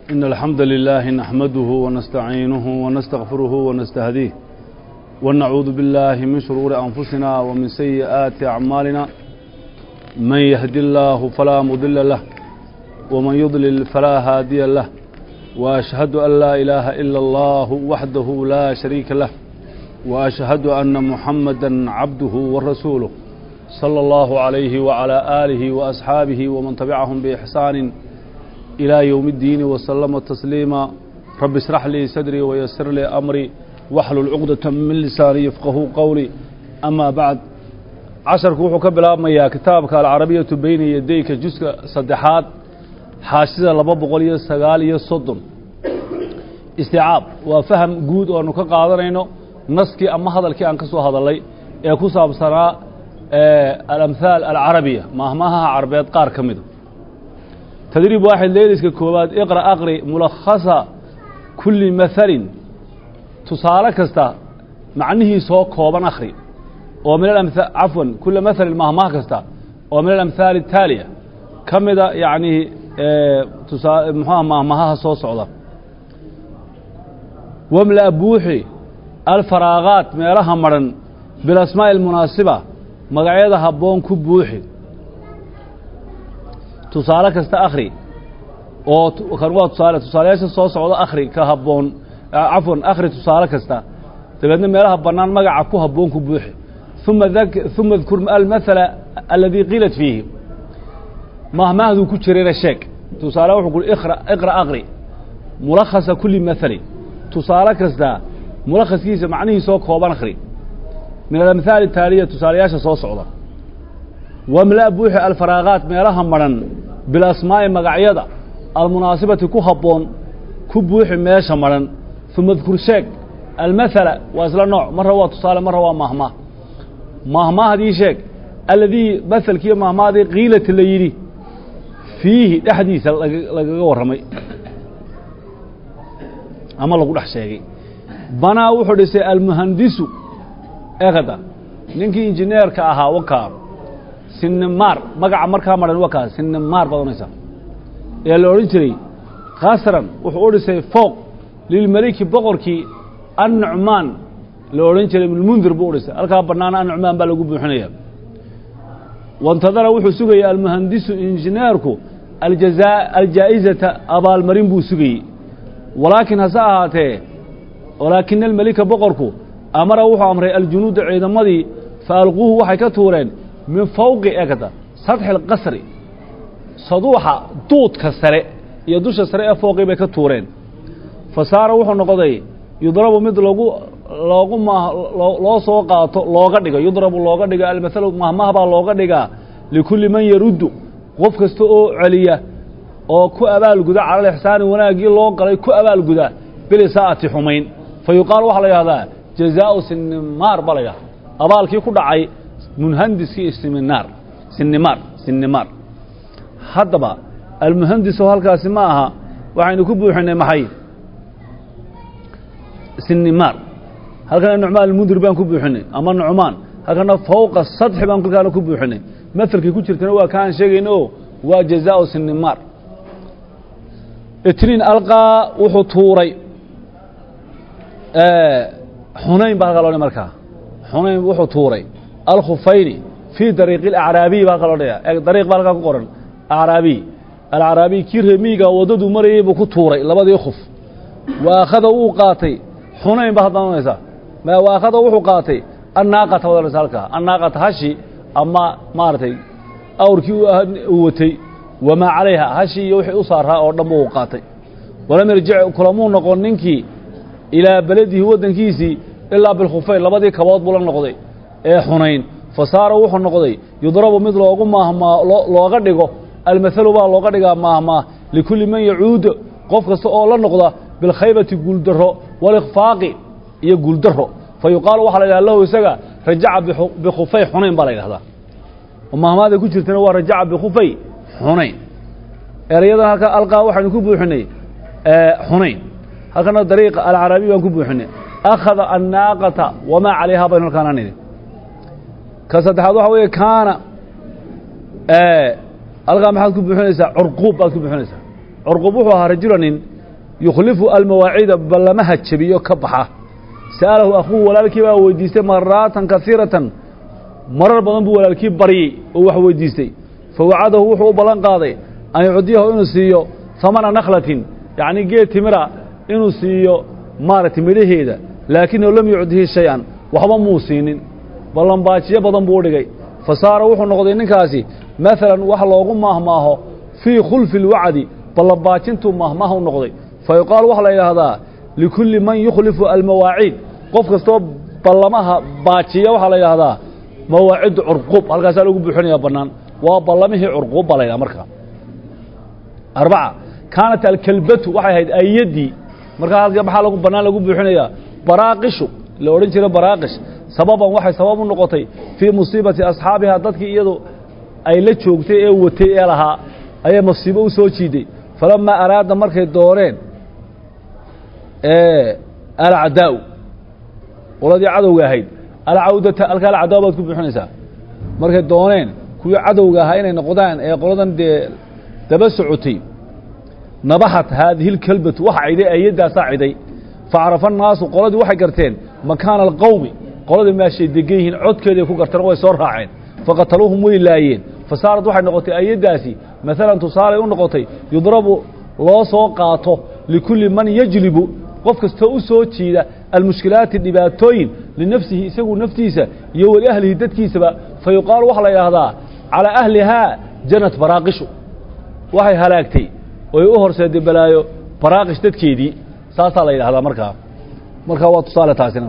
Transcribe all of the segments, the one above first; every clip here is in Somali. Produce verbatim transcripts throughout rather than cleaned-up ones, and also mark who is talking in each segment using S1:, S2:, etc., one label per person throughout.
S1: إن الحمد لله نحمده ونستعينه ونستغفره ونستهديه ونعوذ بالله من شرور أنفسنا ومن سيئات أعمالنا من يهدي الله فلا مضل له ومن يضلل فلا هادي له وأشهد أن لا إله إلا الله وحده لا شريك له وأشهد أن محمدا عبده ورسوله صلى الله عليه وعلى آله وأصحابه ومن تبعهم بإحسان إلى يوم الدين وسلم تسليما رب اشرح لي صدري ويسر لي أمري واحلل عقدة من لساني يفقهوا قولي أما بعد عشر كوحو كبلابميا كتابك العربية بين يديك جزء صدحات حاشدة لباب قولية سقالية صدم استيعاب وفهم جود وأنه كقادرينه نسكي أما هذا الكي أنكسو هذا اللي يكوس أبصراء الأمثال العربية مهمها عربيات قار كمده تدريب واحد ليلس ككوبات اقرأ أقري ملخصة كل مثل تصالة كستا مع أنه سوق كوبان أخري ومن الأمثال عفوا كل مثل المهمها كستا ومن الأمثال التالية كمده يعني اه مهمها سوق صعودة وملأ بوحي الفراغات ميرها مرن بالأسماء المناسبة مقعيدة هبون كبوحي تصالة كستا أخري oo karwa tusaale tusaaleyaasha soo socda akhri ka haboon afwan akhri tusaale kasta dabadna meelaha banaan magaca ku haboon ku buuxi thumma dak thumma dhkur al mathala alladhi qilat fihi mahmaadu ku jireena sheeg tusaale wuxuu ku iqra iqra akhri mulakhasa kulli mathali tusaale kasta mulakhaskiisa macnihiisa soo kooban akhri min al amthal taliya tusaaleyaasha soo socda wamla buuxi al faraagat meelaha maran bil asmaa magacyada المناسبة كهبون كبوح ماشى مرن ثم اذكر شيء المثل وأصل نوع مرة هو تصال مرة هو مهما مهما هذه شيء الذي مثل كي مهما هذه قيلة اللي يري فيه حديث لقور رمي أما لو قول حشيء بنا وحدث المهندس أخذ نينكي إنجنير كأها وكار سنمار مقع مركا مرن وكار سنمار بدونيسا يا لوريتري خاسرا وحورسي فوق للملك بقركي النعمان لوريتري من المنذر بورس الكا بنانا النعمان با لو بخنيا وانتظر وحو سغي المهندس انجينيركو الجزاء الجائزه ابال مرين بو سغي ولكن هساهاته ولكن الملك بقركو امر وحو امر الجنود عيدمدي فالقوه waxay ka tuureen min fawqi agada سطح القصر صدوحة دوت كسرة يدوش سرة فوقي بك تورين فصار وحنا نقضي يضرب مثل لوجو لوجو ما لو سوقا لوجا دقة يضرب لوجا دقة المثل ما ما هبا لوجا دقة لكل من يرد قف كستو عليا أو كو أبال جدا على الإحسان وناجي لوجا على كو أبال جدا بلساعة حمين فيقال وحلا هذا جزاء سنمار بليا أبال كي كل عي منهندس سنمار سنمار سنمار haddaba almuhandis halkaasi ma aha waxaynu ku buuxinay maxay sinimar halkan nucmaan almudir baan ku buuxinay ama nucmaan halkan fawqa sadh baan kulkaana ku buuxinay mathalkii ku jirtana waa kaan sheegayno waa jazaa sinimar itrin alqa wuxuu tuuray ee xunayn baa qaloo markaa xunayn wuxuu tuuray al khufayni fi dariiq al a'rabi baa qaloo ee dariiq baa halka ku qoran أعرابي العربي كير ميجا وددو مري بكتوري لبدي خف وأخذ وقاتي حنين بهذا الناس ما وأخذ وقاتي الناقة ولا رسالك الناقة هشي أما مارتي أو ركيو وتي وما عليها هشي يوحي أصارها أو دم وقاتي ولم يرجع كلامون نقول ننكي إلى بلده ودن كيسي إلا بالخفين لبدي كواد بولا نقضي إيه حنين فصار وحن نقضي يضرب مثل أقوم ما لو قدقه المثل بقى لو قدقه مهما لكل من يعود قف كسؤال النقضة بالخيبة يقول دره والإخفاق يقول دره فيقال وحلا الله يسقى رجع بخفي حنين بلا هذا ومهما هذا كل شيء تنوى رجع بخفي حنين الرياضة هكا ألقى واحد يكب حنين آه حنين هكذا الطريق العربي يكب حنين أخذ الناقة وما عليها بين القانونين كسد هذا هو كان آه ألقى محل كب حنين عرقوب كب حنين عرقوب هو رجل yukhlifu almawaaciida ballamaha jabiyo ka baxa sa'alahu akhuuhu walaalkii baa weydiistay maraatan kaiiratan marar badan buu walaalkii baryey oo wax weydiistay fawacadahu wuxuu u ballan qaaday an yucdiyahu inuu siiyo hamana nakhlatin yacni geed timira inuu siiyo maaragtay midhaheeda laakinahu lam yucdihi shay-an waxba muu siinin ballanbaajiyo badan buu u dhigay fa saara wuxuu noqday ninkaasi maalan wax loogu maahmaaho fii khulfi اlwacdi ballanbaajintuu maahmaaha u noqday fa yuqaalu waxaa la yidhaahdaa likulli man yukhlifu almawaaciid qof kastoo ballamaha baajiya waxaa la yidhaahdaa mawaacidu curqub halkaasaa lagu buuxinayaa bannaan waa ballamihii curqub baa la yidhaha marka arbaca kaanat alkelbatu waxay ahayd aayadii markaa halka maxaa lagu bannaan lagu buuxinayaa baraaqishu la odhan jira baraaqish sababan waxay sabab u noqotay fii musiibati asxaabihaa dadkii iyadu ay la joogtay ee watay ee lahaa ayay masiibo u soo jiiday falamaa araada markay dooneen alcadaa'u qoladii cadowga ahayd alcawdata alka alcadaw baad ku buuxinaysaa markay dooneen kuwii cadowga ahaa inay noqdaan ee qoladan dee daba socotay nabaxat haadihi اlkelbatu waxa ciday aayadaasaa ciday facarafa annaasu qoladii waxay garteen makaana alqowmi qoladii meeshay degan yihiin codkeeday ku garteen way soo raaceen faqataluuhum way laayeen fasaarad waxay noqotay aayaddaasi maalan tusaalay u noqotay yudrabu loo soo qaato likulli man yajlibu qof kastoo u soo jiida almushkilaati dhibaatooyin linafsihi isagu naftiisa iyo wali ahlihi dadkiisaba fa yuqaalu waxaa la yidhaahdaa calaa ahlihaa janat baraaqishu waxay halaagtay oy u horseeday balaayo baraaqish dadkeedii saasaa la yidhahdaa markaa markaa waa tusaale taasina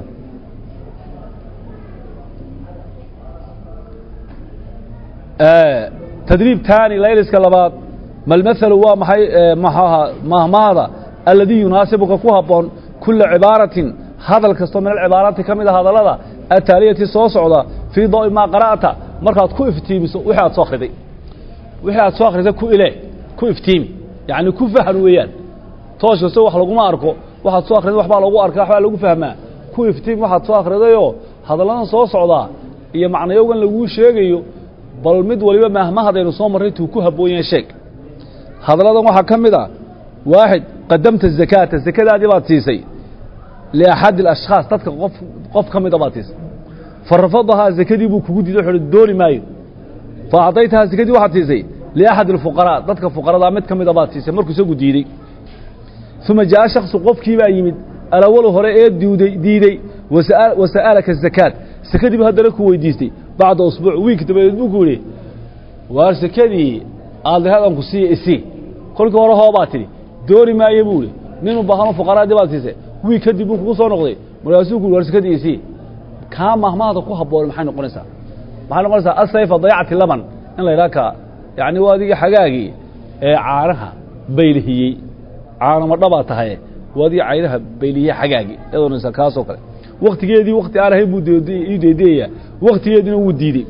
S1: tadriib taani layliska labaad malmathalu waa maxay maxaha mahmaada alladii yunaasibuka ku habboon kulla cibaaratin hadal kastoo min alcibaaraati ka mid a hadallada ataaliyati soo socda fii dawi maa qara'ta markaad ku iftiimiso wixii aad soo akhriday wixii aad soo akhrisay ku ile ku iftiimi yacni ku fahan weeyaan toosh kastoo wax laguma arko waxaad soo akhriday waxbaa lagu arkaa waxbaa lagu fahmaa ku iftiimi waxaad soo akhridayoo hadalladan soo socdaa iyo macnayowgan laguu sheegayo bal mid waliba maahmahadaynu soo marray tuu ku habboon yahay sheeg hadalladan waxaa ka mid a waaxid qadamta zakaata zakadaadii baad siisay liaxadi alashkhaas dadka qof qof ka mida baad siisay fa rafadahaa zakadii buu kugu diiday wuxuu dooni maayo fa acdaytahaa zakadii waxaad siisay liaxadi alfuqaraa dadka fuqaradaa mid ka mida baad siisay markuu isagu diidey uma jaa'a shaksu qofkii baa yimid alawalu hore ee diiday diiday wa sa'alaka zakaat sakadiiba haddana ku weydiistay bacda usbuuc wiik dabadeed buu ku yidhi waar sakadii aad lahadan ku siiya isii kolkii hore hoobaa tidhi dooni maayo buu ihi nin u baahano fuqaraadii baad siisay wiik kadib buu kugu soo noqday markaasuu ku yidhi waar sakadii isii kaa mahmaada ku habboon maxay noqonaysaa maxay noqonaysaa asayfa dayacti laban in la yidhaha kaa yacni waa adigii xagaagii ee caanaha baylihiyey caanama dhabaa tahaye waa adigii caynaha baylihiyey xagaagii eedoonaysaa kaasoo kale waktigeedii wakti aan ahayn buu ii deedeeyaa waktigeediina wuu diidey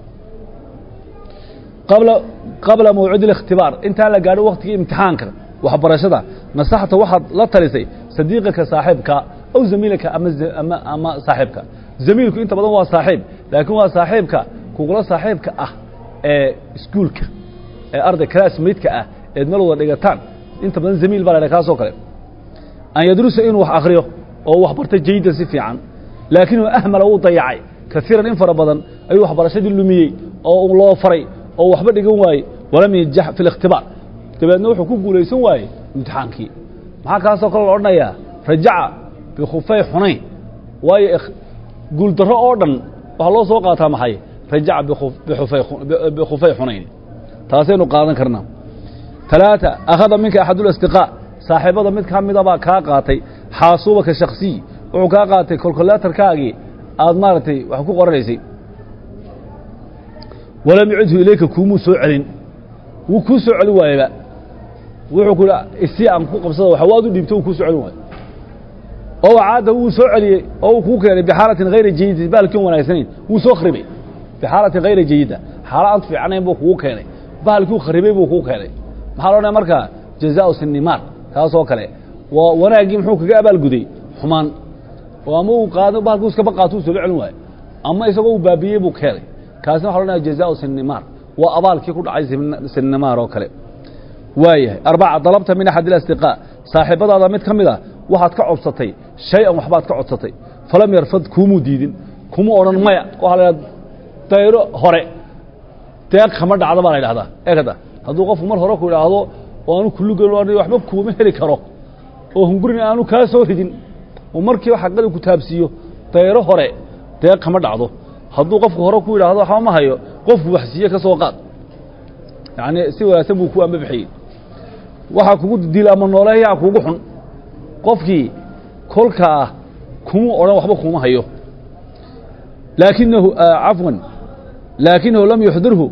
S1: qabla qabla mawcid الاkhtibaar intaan la gaadho waktigii imtixaanka waxbarashada nasaxta waxaad la talisay sadiiqaka saaxiibka aw zamiilaka ama ama ama saaxiibka zamiilku inta badan waa saaxiib laakiin waa saaxiibka kugula saaxiibka ah ee iskuulka ee arday classmate-ka ah ee meel wada dhigataan inta badan zamiil baa la yidhaha kaasoo kale an yadrusa inuu wax akhriyo oo wax barta jaydan si fiican laakiinuu ahmala uu dayacay kaiiran in fara badan ayuu waxbarashadii lumiyey oo loo faray oo waxba dhigan waaye walam yanjax fi الاkhtibaar dabeedna wuxuu ku guulaysan waayey imtixaankii maxaa kaasoo kale la odhanayaa rajaca bikhufay xunayn waayo guuldarro oo dhan waxaa loo soo qaataa maxay rajaca bikhufay xunayn taasaynu qaadan karnaa ثaلaaثة akhada minka axad اlasdiqاء saaxiibada mid ka mida baa kaa qaatay xaasuubaka shaksiy wuxuu kaa qaatay kolkolatarkaagii aad maaragtay wax ku qoranaysay walam yucidhu ilayka kuumuu soo celin wuu kuu soo celin waayeba wuxuu ku yidhi isii aan ku qabsada waxa waad u dhiibto wuu kuu soo celin waayo oo caada wuu soo celiyey oo uu kuu keenay bixaalatin hayra jayida bahalkiin wanaagsanayn wuu soo kharibay bixaalatin hayra jayida xaala aan fiicanayn buu kugu keenay bahalkii uu kharibay buu kuu keenay maxaa loo dhahay markaa jazaa'u sinnimaar kaasoo kale waa wanaaggii muxuu kaga abaalguday xumaan oo ama uu qaado bahalkii iskaba qaato uu soo celin waayo ama isagoo uu baabiyey buu keenay kaasina waxa loo dhahay jazaa'u sinnimaar waa abaalkii ku dhacay sinnimaar oo kale وايه أربعة طلبت من أحد الأصدقاء صاحب هذا مت كمذا واحد كعبستي شيئا وحبات كعبستي فلم يرفض كومو ديدين كومو أوران مايا وعلى طيرو هراء تياك خمر على بالي هذا إيه كذا هذا وقف مر هراء كل هذا وأنا كل جلواني وحباب كومي هري كرو وهم قرني أنا كاسو هدين ومركي وحقد كتاب سيو طيرو هراء تياك خمر على هذا وقف هراء كل هذا حام هايو قف وحسية كسوقات يعني سوى سبوا كوا مبحي waxa kugu dila ama nooleeyaa kugu xun qofkii kolka kuma oran waxba kuma hayo laakinahu afwan laakinahu lam yuhdirhu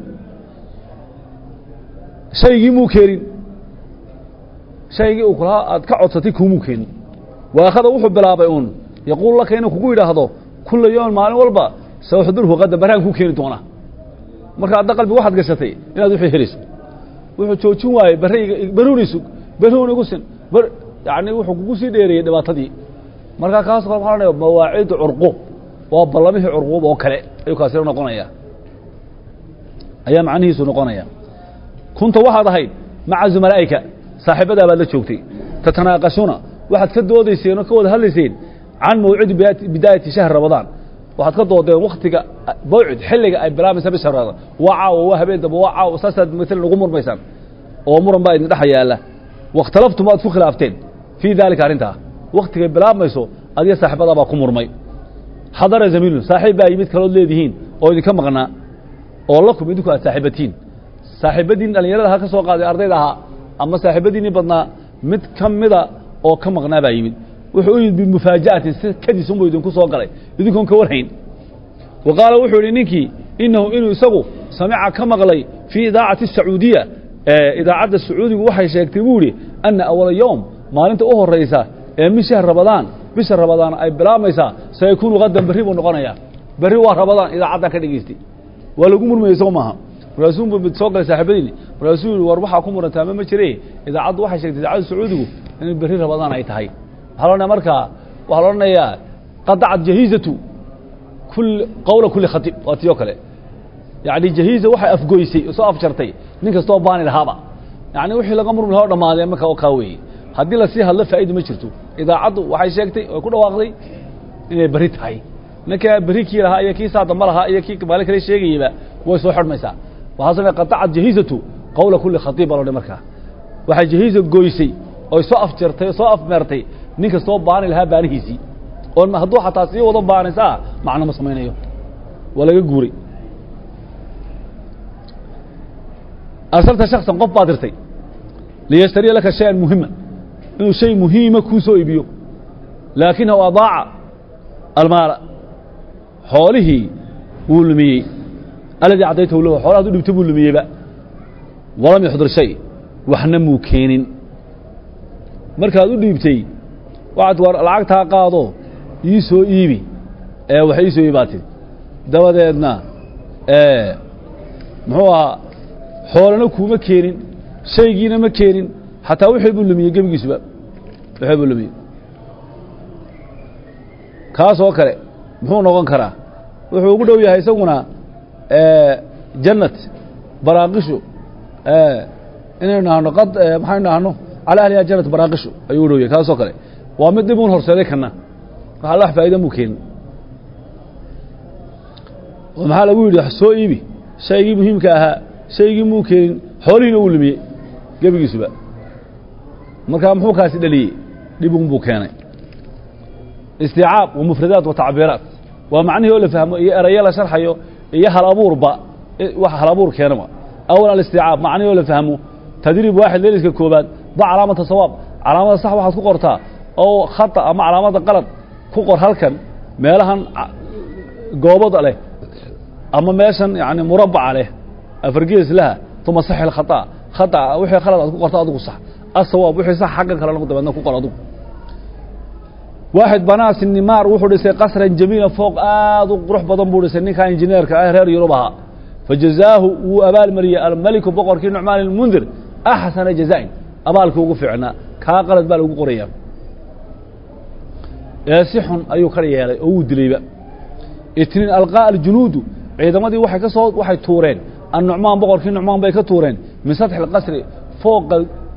S1: shaygi muu keenin shaygi uu kula aad ka codsatay kuma keenin waakhada wuxuu bilaabay uun yaqul laka inuu kugu yiraahdo kullu yoon maalin walba soo xudurhu qada baraan ku keeni doona marka aad qalbi waxaad gashatay inaad wixii heliso wuxuu joojin waayay bariga baruunisu baruun ugu sin bar yaani wuxuu kugu sii dheereeyay dhibaatadii marka kaas qol xalanay mawaacid urqub waa ballamihii urqub oo kale ay ka sii noqonaya ayaa macnihiisu noqonaya kunta waxaad ahayd maca zumalaa'ika saaxiibada baad la joogtay tatanaaqashuna waxaad ka doodayseen oo ka wada hadlayseen can mawcid bidaayati shahr ramadaan waxaad ka doodeen waqtiga bawcid xilliga ay bilaabaysa bisha ramadaan waa caawa waa habeen daba waa caawa saasad midna ugu murmaysan oo muran baa idin dhaxayaala waqtalaftum aad ku khilaafteen fi dalika arinta waqtiga bilaabayso adiga saaxiibada baa ku murmay hadara zamiilun saaxiib baa yimid kala leedihiin oo idin ka maqnaa oo la kumid ku saaxiibatiin saaxiibadiin dhalinyarada ha ka soo qaaday ardayda aha ama saaxiibadiin badnaa mid kamida oo ka maqnaa baa yimid wuxuu yimid bi mufaajaati kadiis uu idin ku soo galay idinkoon ka warhayn waqala wuxuu ninkii innahu inuu isagu samica ka maqlay fi idaacati sacuudiya idaacada sacuudigu waxay sheegtay buuri anna awwal yawm maalinta u horeysa ee bisha ramadaan bisha ramadaan ay bilaamaysa saykuunu qadan bari buu noqonaya bari waa ramadaan idaacada ka dhageystay waa lagu murmayso maaha rasuul buu soo galay saaxiibadiin rasuul war waxa ku murantaa ma jirey idaacadu waxay sheegtay idaacada sacuudigu in bari ramadaan ay tahay halona marka waxa la oranayaa qadacad jahizatu kull qawla kulli khatib waatiyo kale yaani jahiza waxa afgoysay soo afjartay nin kasto baan ilahaaba yaani wixii laga murmi lahaa dhamaadeen marka oo ka weey hadii la sii hadla faa'iido ma jirto idaacadu waxay sheegtay oo ku dhawaaqday inay bari tahay ninka bari kii lahaa iyo kii saada malaha iyo kii maal kale sheegayba way soo xirmaysaa waxa sabay qadacad jahizatu qawla kulli khatib loo marka waxa jahiza goysay oo soo afjartay soo afmeertay nin kasto baan ilaha baanihiisi oo ma haduu xataa sii wado baanaysa macna ma sameeyo wala laga guuray أرسلت شخصا قف بادرتي ليشتري لك شيئا مهما إنه شيء مهم كوسو يبيو لكنه أضاع المال حوله ولمي الذي أعطيته له حوله هذا يكتبه ولمي بقى ولم يحضر شيء وحنا موكين مركز هذا يبتي وعد ور العقد قاضو يسوي إيبي إيه وحيسوي يباتي دوادنا إيه هو xoolana kuma keenin shaygiina ma keenin hatta wixii buu lumiyay gabigiisba wixii buu lumiyay kaas oo kale muxuu noqon karaa wuxuu ugu dhow yahay isaguna ee jannat baraaqishu ee inaynu nahno qad maxay nahno ala ahli jannat baraaqishu ayuu u dhow yahay kaas oo kale waa mid dib u horseeday kana waxa la faa'iido mu keenin waxa lagu yiri soo iibi shaygii muhiimka ahaa shaygii muu keenin xoolihiina uu lumiyey gebigiisuba markaa muxuu kaasi dhaliyey dhibun buu keenay isticaab wa mufradaat wa tacbiiraat waa macnihii oo la fahmo iyo erayo la sharxayo iyo hal abuurba wax hal abuur keenaba awal al-isticaab macnihii oo la fahmo tadriib waaxid leeliska koobaad ba calaamada sawaab calaamada sax waxaad ku qortaa oo khata ama calaamada qalad ku qor halkan meelahan goobada leh ama meeshan yaani murabbaca leh أفرجيز لها ثم صح الخطأ خطأ وحي خلط أدوك قرطة أدوك صح الصواب وحي صح حقا خلط أدوك بأنه كقر أدوك واحد بناس النمار وحو لسي قصرا جميلا فوق آدوك روح بضنبو لسي نكا انجنير كأهرير يربها فجزاه وأبال مريا الملك بقر كي نعمان المنذر أحسن جزائن أبالك وقفعنا كاقلت بالك قرية ياسحن أيو كريا أو دريبا اثنين ألقاء الجنود عندما دي وحي كصوت وحي تورين النعمان بقر كي نعمان بيك تورين من سطح القصر فوق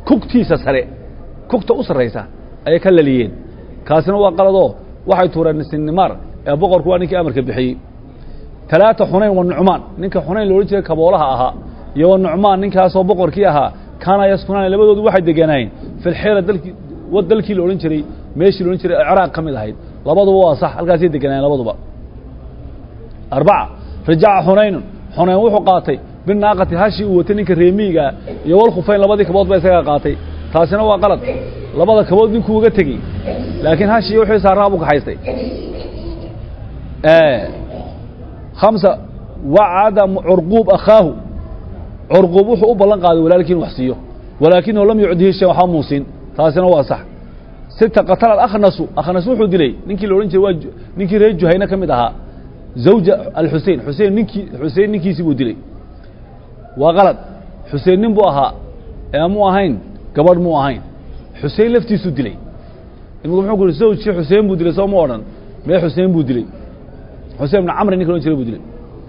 S1: kugtiisa sare kugta u sarraysa ayay ka laliyeen kaasina waa qaladoo waxay tuureen sinnimaar ee boqorku waa ninkii amarka bixiyey talaata xunayn wa nucmaan ninka xunayn loola jiray kaboolaha ahaa iyo wa nucmaan ninkaasoo boqorkii ahaa kaana yaskunaan labadoodu waxay deganaayeen fil xira dalkii wad dalkii la oran jiray meeshii la oran jiray ciraaq kamid ahayd labaduba waa sax halkaas ay deganaayeen labaduba arbaca rajaca xunayn xunayn wuxuu qaatay binaaqati hashi uu watay ninka reemiga iyo wal khufayn labadii kabood bay isaga qaatay taasina waa qalad labada kabood ninkuu uga tagay laakiin hashi wuxuu saaraa buu ka haystay ee خمسة وعد عرقوب أخاه عرقوب وحو بلن قادي ولكن وحسيه ولكنه لم يعده شيء وحاموسين تاسنا هو صح ستة قتل الأخنس أخنس وحو دلي نينكي لورين جواج نينكي ريجو هينا كمدها زوج الحسين حسين نينكي حسين نينكي سيبو دلي وغلط حسين نبو أها مو أهين كبر مو أهين حسين لفتي سو دلي المهم يقول زوج شي حسين بو دلي سو مورن ما حسين بو دلي حسين بن عمرو نيكلون جري بدلي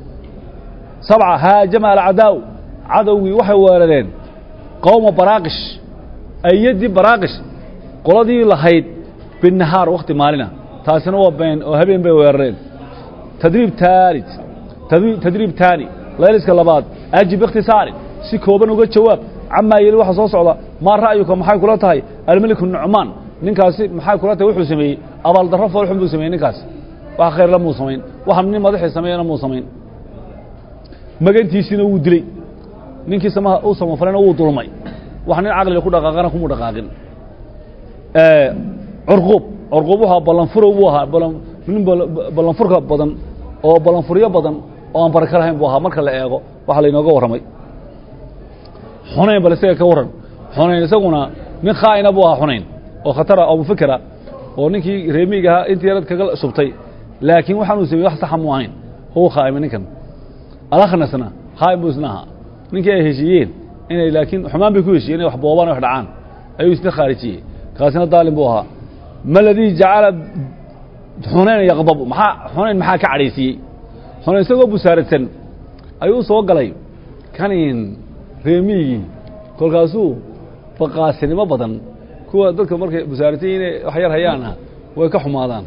S1: سبعة هاجم العدو عدوي وحي وردين قوم براقش أيدي براقش قلدي لهيد بالنهار وقت مالنا تاسنا وبين وهبين بيوردين تدريب ثالث تدريب تدريب ثاني لا يلسك اللباد أجي باختصار سيكوبن وقت جواب عما يلي waxa soo socda ma ra'ayuka maxay kula tahay almalik nu'man ninkaasi maxay kula tahay wuxuu sameeyay abaal darro fool xun buu sameeyay ninkaas wax khayr la muusameyn waxa nin madaxii sameeyana muusameyn magantiisina uu dilay ninkii samaha uu samafalana uu dulmay wax nin aqli ku dhaqaaqana kuma dhaqaaqin ee urqub urqub waxa balan furo uu ahaa balan nin balan furka badan oo balan furiyo badan oo aan baraka lahayn buu ahaa marka la eego waxa la inooga waramay xunayn balse ka waran xunayn isaguna nin khaayna buu ahaa xunayn oo khatara oo fikra oo ninkii reemiga intii yarad kaga subtay laakiin waxaan uu sameeyay wax sax ma ahayn هو خائم ninkan alakhnaasna khaaim busnaha ninkii ay heshiiyeen inay laakiin xumaan bay ku heshiiyeen wax boobaan wax dhacaan ayuu isna khaarijiyay kaasina daalim buu ahaa maladi jacala xunayn yaqbab maxaa xunayn maxaa ka cadeysiyay xunayn isagoo busaaratan ayuu soo galay kanin reemigi kolkaasuu baqaasinimo badan kuwa dadka markay busaaratan inay wax yar hayaan way ka xumaadaan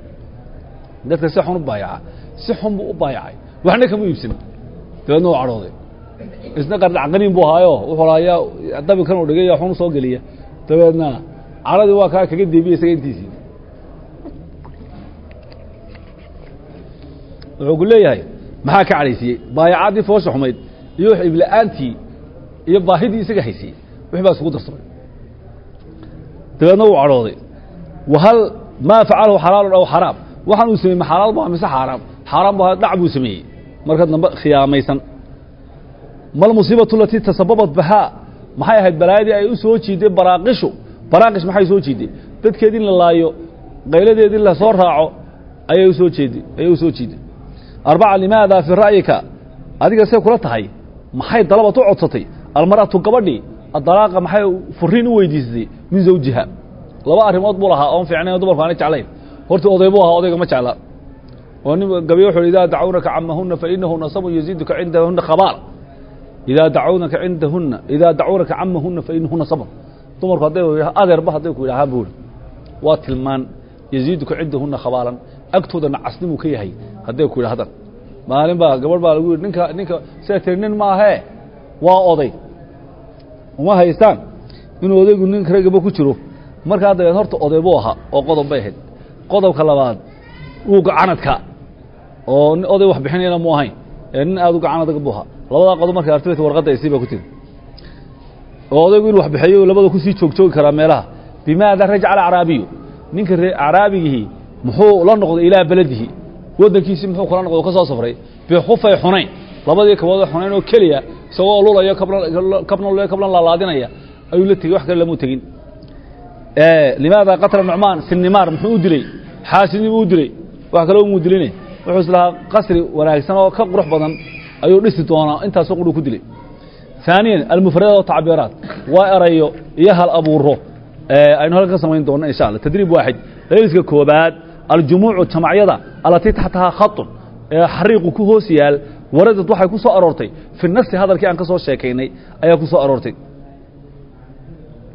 S1: dadka si xun u baayaca si xun buu u baayacay waxna kama iibsan dadna waa carooday isna qardac qaniin buu haayo wuxuu laayaa dabi kan uu dhigay xun soo galiya dadna caradi waa ka kaga deebiyay isaga intiisii wuxuu leeyahay maxaa ka caraysiyay baayacadii foosha xumayd iyo ibla'aantii iyo baahidii isaga haysay wixii baa isku darsamay dadna uu carooday wahal ma facalahu halal aw haram waxaan uu sameeyay xalaal baa mise xaraam حرام بها دعب وسمي مركز نب خياميسن ما المصيبة التي تسببت بها ما هي هاد بلادي أي سوى شيء ده براقشوا براقش ما هي سوى شيء ده تذكرين الله يو قيل ده ده الله صار راعو أي سوى شيء ده أي سوى شيء ده أربعة لماذا في رأيك هذه قصة كلها هاي ما هي طلبة تعطتي المرأة تقبلني الطلاقة ما هي فرين ويديزي من زوجها لبا أرمات بولها أو في عينها دبر فانت عليه هرت أضيبوها أضيق ما تعلق وأن قبيح إذا دعونك عمهن فإنه نصب يزيدك عندهن خبال إذا دعونك عندهن إذا دعونك عمهن فإنه نصب ثم قضيه أذر بحضيك إلى هابول واتلمان يزيدك عندهن خبالا أكتود أن عسلمك يهي قضيك إلى هذا ما لين بقى قبل بقى يقول نك نك ساترنين ما هي وأضي وما هيستان إنه أضي يقول نك رجع بكتيره مركز هذا ينهرت أضيبوها وقضب بيهد قضب خلبان وقعنتك oo oday wax bixinayna mu ahayn in aad u gacanada ka buuha labada qodob markay artay warqada ay siiba ku tiin odaygu inuu wax bixiyo labada ku sii joog joog kara meelaha bimaada raj'a al-arabiy ninka arabigihi muxuu la noqday ilaa baladihi wadankiisa muxuu kala noqday ka soo safray bi khufay xunayn labadii kabooda xunayn oo kaliya isagoo lulayo kabna kabna loo kabna la laadinaya ayuu la tagay wax kale lama tagin ee limaada qatala nu'man sinimar muxuu dilay xaasini uu dilay wax kale uu dilinay wuxuu islaha qasri wanaagsan oo ka qurux badan ayuu dhisi doonaa intaas oo ku dilay ثانيا المفردات والتعبيرات وأريو يهل أبوره أين هلك سمين دون إن شاء الله تدريب واحد ليس كوبات الجموع الجماعية التي تحتها خط حريق كوهوسيال وردت واحد كوسو أرورتي في النفس هذا الكي أنك سو شيكيني أي كوسو أرورتي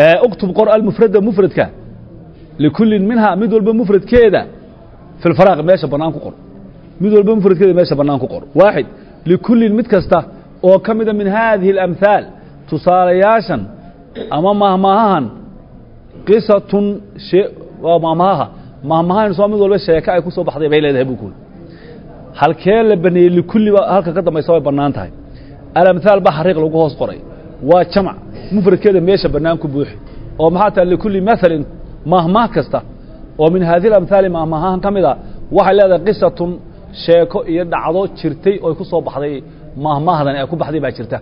S1: اكتب قرأ المفردة مفرد كا لكل منها مد والب مفرد كذا في الفراغ ماشي بنان كقر مد والب مفرد كذا ماشي بنان كقر واحد لكل مد كسته أو كمدا من هذه الأمثال تصالياشا أما مهمهان قصة شيء ومهمها مهمهان صامد والب الشيء كأي كوسو بحضي بيلا ذهبوا كل هل كان بني لكل هل كقدم يسوي بنان تاي الأمثال بحريق لو جهاز قري وجمع مفرد كذا ماشي بنان كبوح أو محاتا لكل مثل مهما كسته ومن هذه الأمثال مهمهان كمدا وحل هذا قصة شيء يدعو شرتي أو كوسو بحضي مهما هذا أكون بحضي بعشرته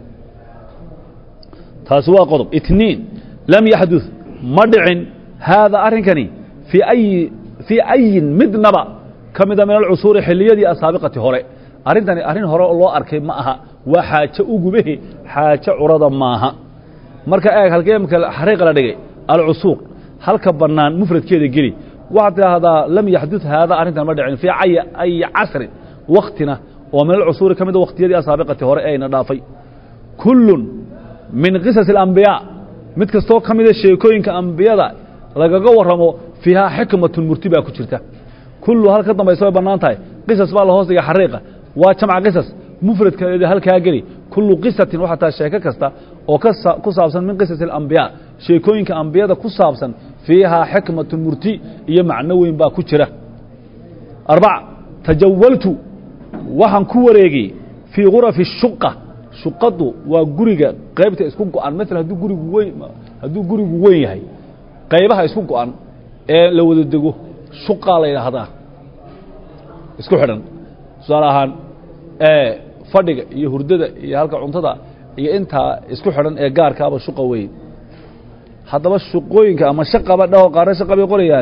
S1: تسوى قطب اثنين لم يحدث مدع هذا أرنكني في أي في أي مدنبة كمدا من العصور حلية السابقة هراء أرنتني أرن هراء الله أركب معها وحاجة أوجبه حاجة عرضا معها مركا أيه هل كيم كالحريق لدقي العصور هل كبرنان مفرد كده جري وعد هذا لم يحدث هذا أرنتني مدع في أي أي عصر وقتنا ومن العصور كمدا وقت يدي السابقة هراء أي نضافي كل من قصص الأنبياء متكستو كمدا الشيكوين كأنبياء لقا ورمو فيها حكمة مرتبة كتيرته كل هل كدن بيسوي بنانتاي قصص بالله هوسيga xariiqa waa jamc qisas mufradka halka gari kullu qisatin waxa taa sheeka kasta oo ku saabsan min qisas al-anbiya sheekooyinka anbiyada ku saabsan fiiha hikmatu murti iyo macno weyn baa ku jira arbac tajawaltu waxan ku wareegay fi ghuraf ash-shuqqa shuqadu waa guriga qaybta isku go'an mesela haduu gurigu weyn haduu gurigu weyn yahay qaybaha isku go'an ee la wada dego shuqqa la yiraahdaa isku xiran su'aalahan ee fadhiga iyo hurdada iyo halka cuntada iyo inta isku xiran ee gaarka aba shuqa weyn hadaba shuqooyinka ama shaqaba dhaw qaar shaqaba qorayaan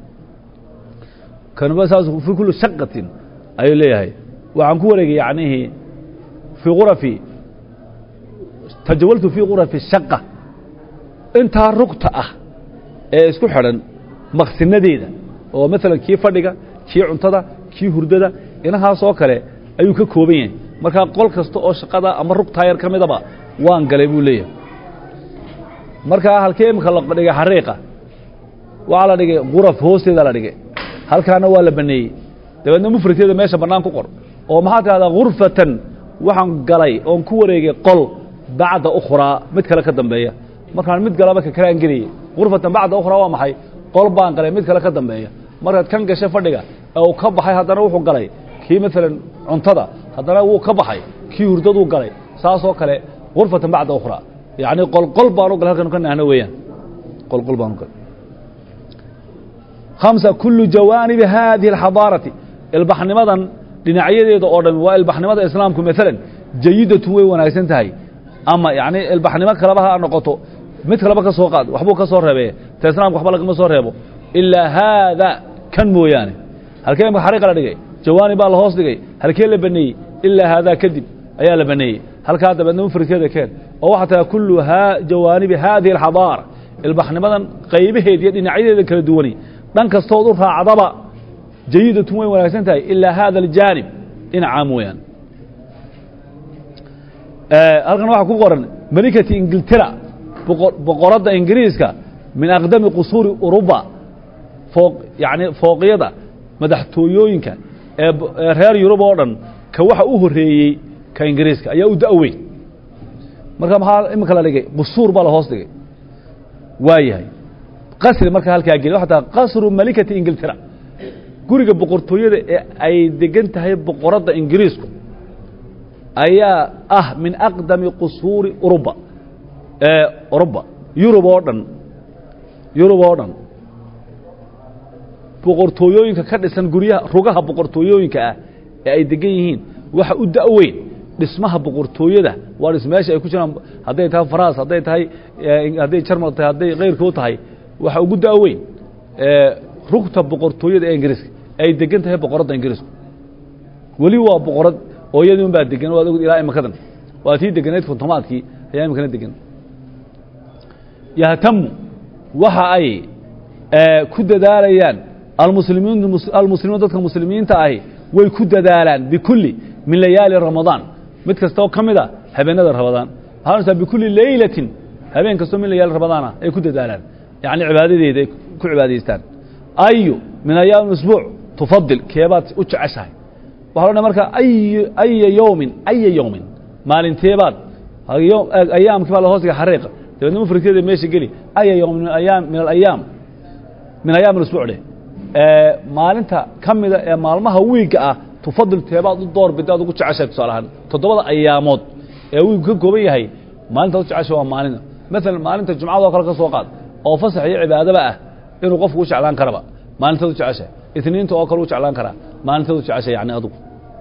S1: kan basaas fi kullu shaqatin ay leeyahay waxaan ku wareegay yaanihi fi ghurafi tajawaltu fi ghurafi shaqqa inta rugta ah ee isku xiran maqsinadeeda oo mesela kii fadhiga kii cuntada kii hurdada inaha soo kale ayuu ka kooban yahay marka qol kasta oo shaqada ama rugta yar kamidaba waan galay buu leeyahay marka halkee imka la dhigay xariiqa waa la dhigay ghuraf hoosteeda la dhigay halkaana waa la baneeyay dabadna mufradkeeda meesha banaan ku qor oo maxaa taada ghurfatan waxaan galay oo ku wareegay qol bacda ukhra mid kale ka dambeeya markaan mid galaba ka kala angeliyay ghurfatan bacda ukhra waa maxay qol baan galay mid kale ka dambeeya markaad kan gashay fadhiga oo ka baxay haddana wuxuu galay kii midalan cuntada haddana wuu ka baxay kii hurdadu galay saas oo kale ghurfatan bacda ukhra yaani qol qol baan u galay halkan ka nahna weeyaan qol qol baan u galay خمسة كل جوانب هذه الحضارة البحنمدان دينعيده oo dhan waa ilbaxnimada islaamku midalan jeeyidatu way wanaagsan tahay ama yaani ilbaxnimada kalabaha noqoto mid kalaba ka soo qaad waxbuu ka soo reebay ta islaamku waxba laga soo reebo illa hada kan mooyaane halkee ma xariiq la dhigay jawaani baa la hoos dhigay halkee la baneeyay illa hada kadib ayaa la baneeyay halka dabadna mufradkeeda keen oo waxa taa kullu ha jawaanib hadhihi alhadara ilbaxnimadan qaybaheedii dhinacyadeeda kala duwani dhan kastoo u raacdaba jeeyidatu way wanaagsan tahay illa hada aljanib in caamooyan ee halkan waxa ku qoran malikati ingiltara boqorada ingiriiska min aqdami qusuri Europa fooq yaani fooqyada madaxtooyooyinka ee reer Yurub oo dhan ka waxa uu horeeyay ka ingiriiska ayaa u daaway marka maxaa imka la dhigay qusuur baa la hoos dhigay waayahay qasri marka halka gal waxa taa qasru malikati ingiltara guriga boqortooyada ee ay degan tahay boqorada ingiriisku ayaa ah min aqdami qusuri Europa ee Europa Yurub oo dhan Yurub oo dhan boqortooyooyinka ka dhisan guriyaha rugaha boqortooyooyinka ah ee ay degan yihiin waxa u daaweyn dhismaha boqortooyada waa dhismayaasha ay ku jiraan haday tahay Faransa haday tahay haday Jarmal tahay haday qeyrkood tahay waxa ugu daaweyn ee rugta boqortooyada ee Ingiriiska ay degan tahay boqorada Ingiriiska wali waa boqorad oo iyadoo baa degan waa ilaa imakadan waa tii deganeed kontomaadkii ayaa imkana degan yahtam waxa ay ku dadaalayaan المسلمين المسلمين dadka muslimiinta ah way ku dadaalaan bikulli min layaali ramadaan mid kasto kamida habeenada ramadaan halka bikulli laylatin habeen kasto min layaal rabadaana ay ku dadaalaan yani cibaadadeeda ay ku cibaadaystaan ayu min ayaam usbuuc tufadil keebaad u jeceshahay waxa la marka ay ay yawmin ay yawmin maalinteebaad ayaamkii baa la hoos ga xariiq dabadna mufradkeeda meesha gali ay yawmin min ayaam min ayaam min ayaam usbuuc ee maalinta kamida ee maalmaha wiiga ah tufadil teebaad u door bidaad ugu jeceshahay tusaalahan todobada ayaamood ee wiigu ka kooban yahay maalinta u jeceshahay waa maalin مثلا maalinta jumcada oo kale ka soo qaad oo fasax iyo cibaadaba ah inuu qofku u jeclaan karaba maalinta u jeceshahay itniinta oo kale u jeclaan kara maalinta u jeceshahay yani adigu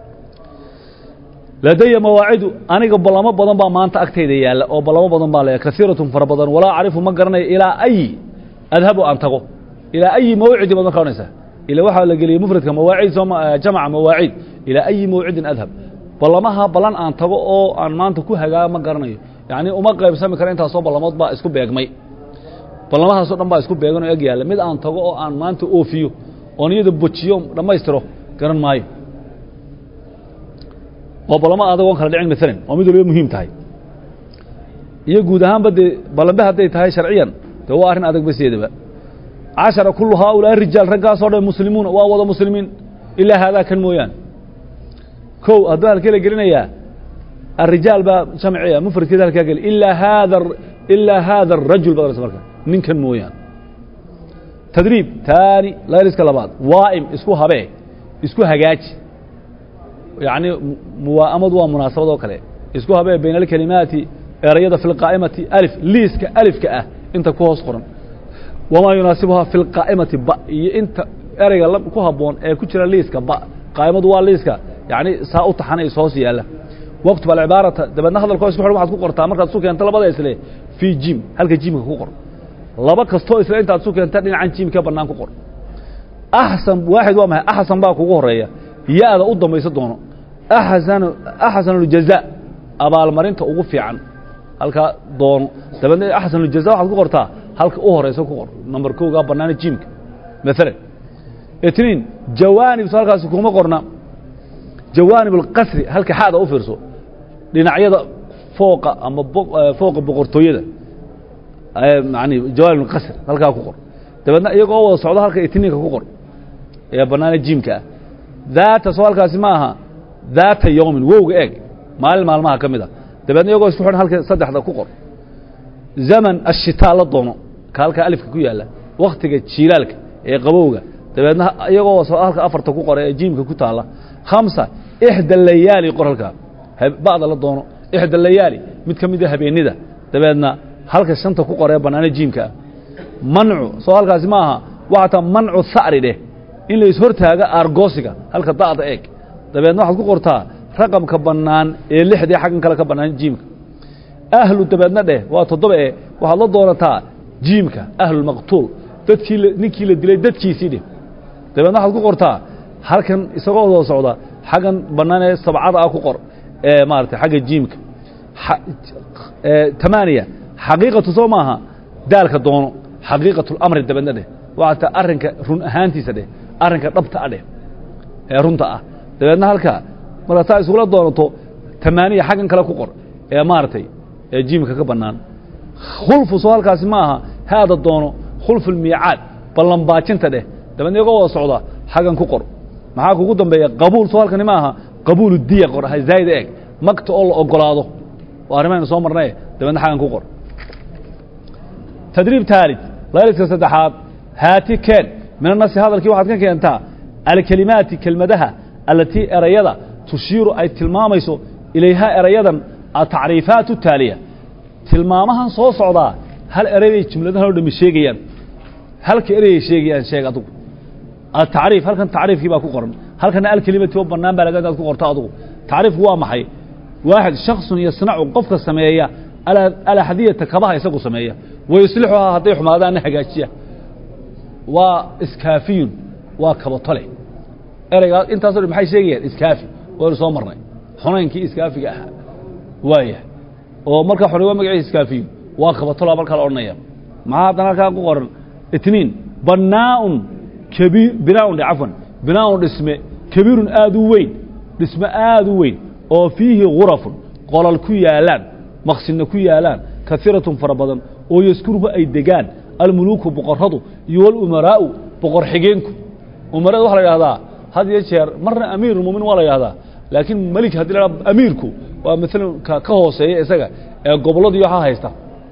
S1: ladaya mawaacidu aniga balamo badan baa maanta agteyda yaala oo balamo badan baa leeyahay kasiiratun fara badan walaa arifu ma garanayo ilaa ay adhabu an tago ilaa ay mawcidi badan kaanaysa ila waxa la galiyay mufradka mawaacid soma jamaca mawaacid ilaa ay mawcidin adhab balamaha balan aan tago oo aan maanta ku hagaa ma garanayo yani uma qaybsami kara intaas oo balamood baa isku beegmay balamahaas oo dhan baa isku beegan oo ag yaala mid aan tago oo aan maanta oofiyo oo niyada bojiyo dhamaystiro garan maayo oo balama adag oo kala dhicin midalan oo mid waliba muhiim tahay iyo guud ahaan bade balambe haday tahay sharciyan de waa arin adag baseedaba عشرة كل هؤلاء الرجال رجال صار مسلمون وأوضى مسلمين إلا هذا كان مويان كو هذا الكلام قلنا يا الرجال بسمعية مفرد كذا قال إلا هذا إلا هذا الرجل بدر سمرك من كان مويان تدريب ثاني لا يرزق لبعض وائم اسكوها به اسكوها جاج يعني موامد ومناسبة وكله اسكوها به بين الكلمات رياضة في القائمة ألف ليس كألف كأه أنت كوه صقرا وما يناسبها في القائمة با انت اريغا لب ku haboon ee ku jira liiska ba qaymadu waa liiska yaani saa u taxanay soo siyaala waqti bal ibaarata dabadna hadalkoo isku xidhan waxaad ku qortaa markaad soo keento labada isle fi jim halka jimka ku qor laba kasto isla intaad soo keento dhinacan jimka banaan ku qor ahsan waahid waa ma ahsan baa kugu horeeya yaada u dambayso doono ahsan ahsanul jazaa abaal marinta ugu fiican halka doono dabadna ahsanul jazaa waxaad ku qortaa halka u horeyso ku qor number two ga banaana jimka mesela اثنين جوانب halkaas kuma qorna jawaanib القصر halka xaada u fiirso dhinacyada fooqa ama fooqa boqortooyada ay macni jawaanib القصر halka ku qor dabadna iyagoo wada socdo halka itniinka ku qor ee banaana jimka daata halkaas ma aha daata yawmin wowga eeg maalin maalmaha kamida dabadna iyagoo isku xidhan halka saddexda ku qor zaman الشتاء la doono kaalka alifka ku yaala waqtiga jiilaalka ee qabowga dabeedna iyagoo soo halka afarta ku qoray ee jiimka ku taala khamsa ihda layali qoralka baad la doono ihda layali mid kamid ah habeenida dabeedna halka shanta ku qoray banaana jiimka mancu soo halkaas ma aha waxa mancu sa'ride in la is hortaaga argosiga halka daada eeg dabeedna waxaad ku qortaa raqamka banaan ee lixdii xaqan kala ka banaan jiimka ahlu dabeedna dheh waa toddoba ee waxaad la doonataa jiimka ahlul maqtuul dadkii ninkii la dilay dadkiisii dheh dabeedna waxaad ku qortaa halkan isagoo wada socda xagan banaan ee sabcada ah ku qor ee maartay xagga jiimka ee tamaaniya xaqiiqatu soo maaha daalka doono xaqiiqatul amri dabeedna dheh waxa arrinka run ahaantiisa dheh arrinka dhabta ah dheh ee runta ah dabeedna halka marka isula doonato tamaaniya xagan kale ku qor ee maartay ee jiimka ka banaan khulfu soo halkaas maaha hada doono khulful miicaad ballan baajinta dheh dabadna iyagoo wada socda xagan ku qor maxaa kugu dambeeya qabuul soo halkani maaha qabuulu diya qor hay zayd eeg magta oo la ogolaado waa arrimahan soo marnay dabadna xagan ku qor tadriib taalid layliska saddexaad haati keen min annasi hadalkii waxaad ka keentaa alkalimaati kelmadaha allatii erayada tushiiru ay tilmaamayso ilayha erayadan atacriifaat taaliya tilmaamahan soo socdaa hal erey jumladaha oo dhami sheegayaan halka erey sheegayaan sheeg adigu atacriif halkan tacriifkii baa ku qoran halkan alkalimati oo banaan baa laga ku qortaa adigu tacriifku waa maxay واحد شخص يصنع قفك سمية على على حدية كبها يسقو سمية ويصلحها هطيح ماذا نحجاشية وإسكافي وكبطلع أرجع أنت أصلا بحي شيء إسكافي ورسول مرة حنين كي إسكافي أها وايه ومركا حنوان مقعي إسكافي وكبطلع مركا الأرنية مع هذا كان قرن اثنين بناء كبير بناء عفوا بناء اسمه كبير آدوين اسمه آدوين oo fiihi ghuraf qolal ku yaalaan maqsinna ku yaalaan كثيرة فربضا ويذكره أي دجان الملوك بقرضه يول أمراء بقر حجينكم أمراء وحلا هذا هذا يشير مرة أمير المؤمن ولا هذا لكن ملك هذا أميركم ومثلا كهوس إيه قبله ديوها هيستا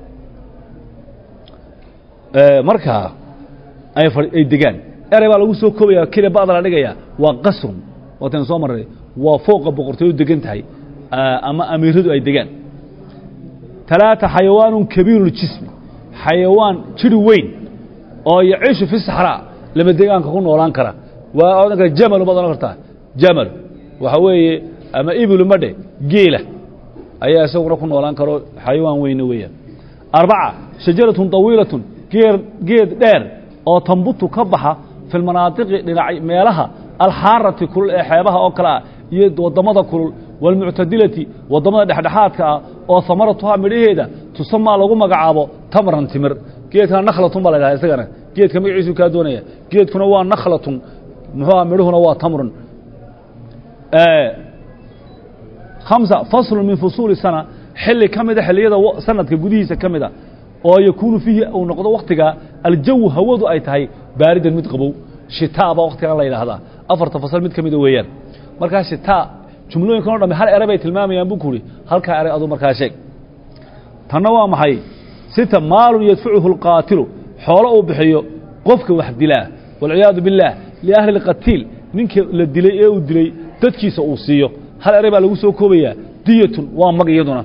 S1: markaa ay ay degaan eray baa lagu soo koobaya kale baad la dhigaya waa qasr wadan soo maray waa fooqa boqortooyadu degan tahay ama amiiradu ay degaan ثلاثة حيوان كبير الجسم حيوان جري وين oo yaciisho fi sahara lama deegaanka ku noolaan kara waa odanka jamal badan kartaa jamal waxa weeye ama ibul madhe geela ayaa isaguna ku noolaan karo xayawaan weyn weeyaan arba'a shajaratun tawiilatun geed geed dheer oo tambutu ka baxa fil manaatiq dhinac meelaha alxaarati kul ee xeebaha oo kala iyo wadamada kulul wal mu'tadilati wadamada dhaxdhaxaadka oo samaratuha midheeda tusama lagu magacaabo tamran timir geedka nakhlatun baa la yiraahdaa isagana geedka magaciisu ka doonaya geedkuna waa nakhlatun muxuu midhuhuna waa tamrun ee خمسة فصل من فصول السنة حل كمدة حلية سنة كجودية كمدة oo yakunu fihi oo noqdo waqtiga aljaw hawadu ay tahay baaridan mid qabow shitaa ba waqtiga la yiraahdaa afarta fasal mid kamid weeyaan marka shitaa jumlooyinka oo dhamay hal eray bay tilmaamayaan buu kuri halka eray adu marka sheeg tanna waa maxay sita maalu yadfuhu alqaatilu xoolo uu bixiyo qofka wax dilaa wal ciyaadu billah li ahli alqatil ninka la dilay ee uu dilay dadkiisa uu siiyo hal eray baa lagu soo koobaya diyatun waa mag iyaduna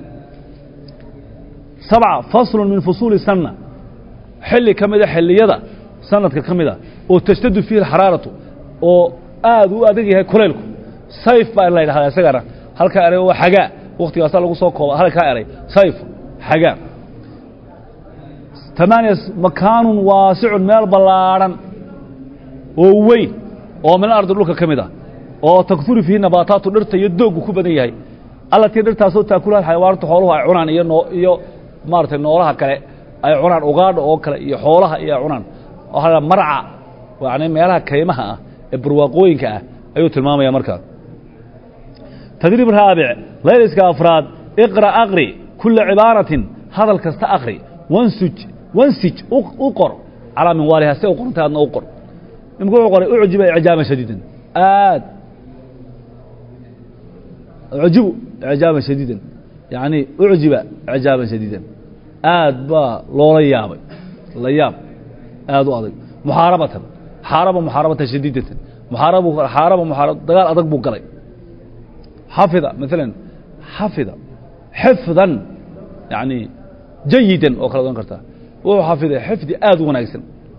S1: سبعة فصل من فصول السنة حل كمدة حلية سنة كمدة وتشتد فيه الحرارة وآذو أدقيها كليلكم صيف بقى الله هذا سجرة هل كأري هو حاجة وقت يصل له صوك هل كأري صيف حاجة ثمانية مكان واسع مال بلارا ووي ومن الأرض لك كمدة وتكثر فيه نباتات الأرض يدوق كوبنيه الله تقدر تاسو تأكلها الحيوانات حولها عنان يو maartay noolaha kale ay cunaan ugaadh oo kale iyo xoolaha iyo cunaan waxa marca waana meelaha kaymaha ah ee barwaaqooyinka ah ayuu tilmaamaya markaa tadriib raabic layliska afraad iqra aqri kull cibaaratin hadal kasta aqri wansuj wansij u qor ala min waliha si u qortaadna u qor imku u qoray ujiba ijaaba shadiidan aad ujibu ijaaba shadiidan يعني أعجب إعجابا شديدا آد با لولا يابي لا ياب آد وأضل محاربة حارب محاربة شديدة محارب حارب محارب دجال أضق بقري حافظ مثلا حافظ حفظا يعني جيدا أو كلا دون كرتا وهو حافظ حفظ آد وناقصن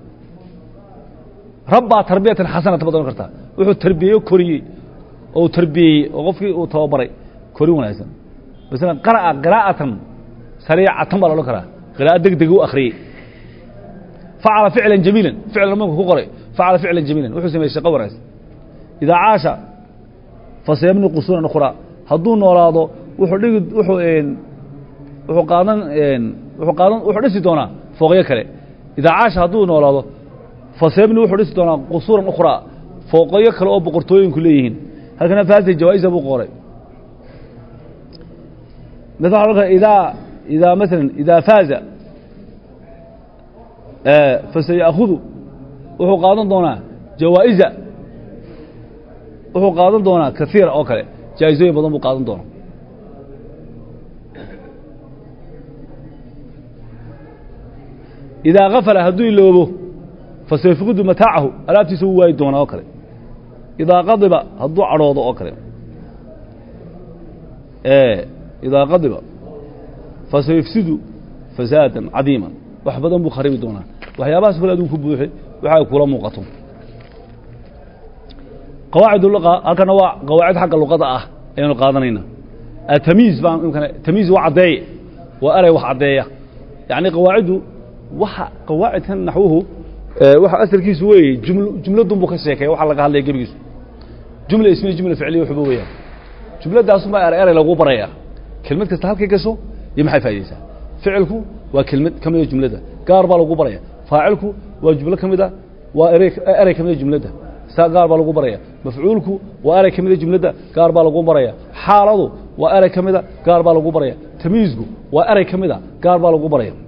S1: ربى تربية حسنة بدون كرتا وهو تربية كوري أو تربية وقفي أو توبري كوري وناقصن مثلا قرأ قراءة سريعة تنبل له كرا قراءة دق دق وأخري فعل فعلا جميلا فعلا ما هو قرأ فعل فعلا جميلا وحسن يشتغل ورئيس إذا عاش فسيبني قصورا أخرى هدون وراضه وحدق وحو إن وحو قادن إن وحو قادن وحو رسيتونا فوقيه كله إذا عاش هدون وراضه فسيبني وحو رسيتونا قصورا أخرى فوقيه كله أو بقرطوين كليهن هل كان فاز الجوائز أبو قرأ مثلا إذا إذا مثلا إذا فاز آه فسيأخذ وهو قادم دونا جوائز وهو قادم دونا كثير أو كله جائزين بدون قادم دونا إذا غفل هدوي لوبه فسيفقد متاعه ألا تسوي دونا أو كله إذا غضب هدو عروضه أو كله آه إذا غضب فسيفسد فسادا عظيما وحبدا بخرب دونا وحياباس فلادو كبوخي وحاي كولا موقتهم قواعد اللغة هكا نوع قواعد حق اللغة اه ايانو قادنينا التمييز يمكن تمييز وعدي واري وحديه يعني قواعده وح قواعد نحوه waxa asalkiisu way jumlo jumladu buu ka sheekay waxa laga hadlay gabigiisu jumla ismi jumla ficliyo wuxuu weeyaan jumladaas ma eray eray lagu baraya kelmad kasta halkay gasho iyo maxay faa'iideysaa ficilku waa kelmad kamid ah jumlada gaar baa lagu baraya faacilku waa jumlo kamid ah waa eray eray kamid ah jumlada saa gaar baa lagu baraya mafcuulku waa eray kamid ah jumlada gaar baa lagu baraya xaaladu waa eray kamid ah gaar baa lagu baraya tamiisku waa eray ka mid a gaar baa lagu baraya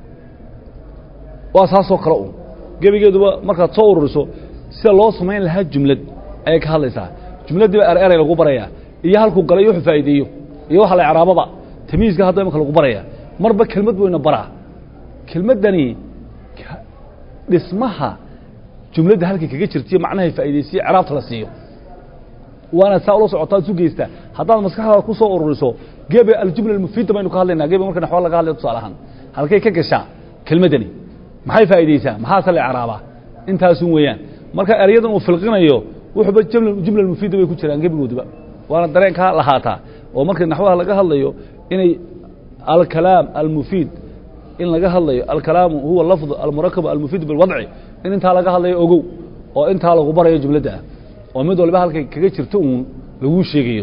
S1: waa saasoo kale un gebigeeduba markaad soo ururiso sida loo samayn lahaa jumlad ayay ka hadlaysaa jumladdii baa er eray lagu barayaa iyo halkuu galay iyo wuxuu faa'iideeyo iyo waxa la icraababa tamiiska hadda imaka lagu baraya marba kelmad buu ina baraa kelmaddani dhismaha jumladda halkii kaga jirtiyo macnahay faa'iidaysiyo icraabta la siiyo waana saa ula socotaa isu geystaa haddaad maskaxdaada ku soo ururiso geebe aljumla almufiida baynu ka hadlaynaa geebe marka naxwa laga hadlayo tusaale ahaan halkay ka gashaa kelmaddani maxay faa'iidaysaa maxaase la icraabaa intaasun weeyaan marka erayadan uu filqinayo wuxuuba jumla almufiida bay ku jiraan gebigooduba waana dareenkaa lahaataa oo marka naxwaha laga hadlayo inay alkalaam almufiid in laga hadlayo alkalaamu huwa lafd almurakab almufiid bilwadci in intaa laga hadlayo ogow oo intaa lagu barayo jumladda ah oo mid walba halkay kaga jirto uun lagu sheegayo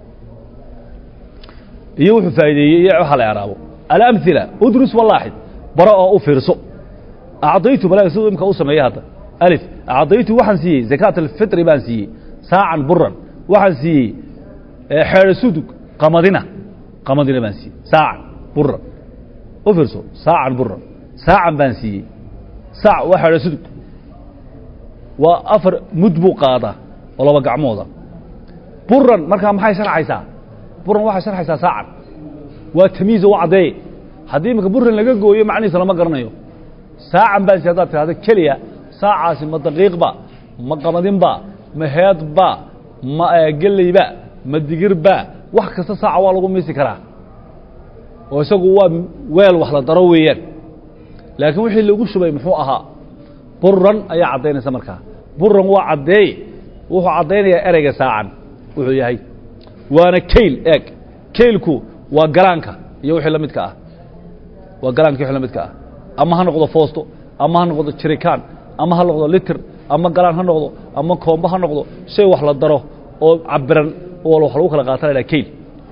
S1: iyo wuxuu faa'iideeyey iyo waxa la icraabo alamthila udrus wallaaxid bara oo u fiirso acdaytu balaa sidoo imka u sameeyay hadda alif acdaytu waxaan siiyey zakat alfitri baan siiyey saacan buran waxaan siiyey xeer sudug qamadina qamadina baan siiyey saacan buran u fiirso saacan buran saacan baan siiyey saac waa xeer sudug waa afar mud buu qaadaa oo laba gacmooda buran markaa maxay sharxaysaa buran waxay sharxaysaa saacan waa tamiiz oo cadeey haddii imika buran laga gooyo macnihiisa lama garanayo saacan baan siiyey haddaad tidhahdo keliya saacaasi ma daqiiqba ma qamadinba ma heedba ma geleyba ma digirba wax kasta saaca waa lagu miisi karaa oo isagu waa weel wax la daro weeyaan laakiin wixii lagu shubay muxuu ahaa buran ayaa caddaynaysa markaa buran waa caddeey wuxuu caddaynayaa ereyga saacan wuxuu yahay waana kayl eeg kaylku waa galaanka iyo wixii la midka ah waa galaanka iyo wixii la midka ah ama ha noqdo foosto ama ha noqdo jirikaan ama ha noqdo litir ama galaan ha noqdo ama koombo ha noqdo shay wax la daro oo cabiran oo wax lagu kala qaatan ilaa kayl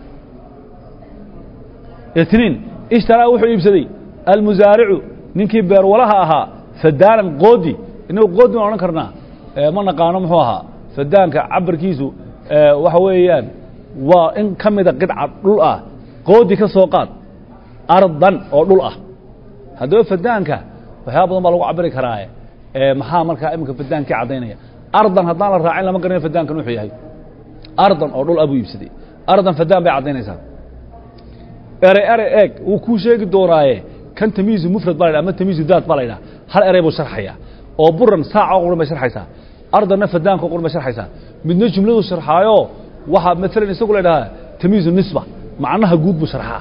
S1: اثنين اشترى wuxuu iibsaday almuzaaricu ninkii beer walaha ahaa fadaanan qoodi inuu qoodi oran karnaa ma naqaano muxuu ahaa fadaanka cabarkiisu waxa weeyaan waa in kamida qidca dhul ah qoodi ka soo qaad ardan oo dhul ah hadaba fadaanka waxyaabo badan baa lagu cabiri karaa ee maxaa markaa imika fadaanka cadeynaya ardan haddaan la raacin lama garanayo fadaankan wuxuu yahay ardan oo dhul abu iibsaday ardan fadaan bay cadeynaysaa erey erey eeg wuu kuu sheegi doonaaye kan tamiizu mufrad baa la ama tamiizu daad baa la yidhaha hal erey buu sharxayaa oo buran saaca oo quran bay sharxaysaa ardanna fadaanka o quran bay sharxaysaa midna jumladu sharxaayo waxaa maalan isagu la idhahaa tamiizu nisba macnaha guud buu sharxaa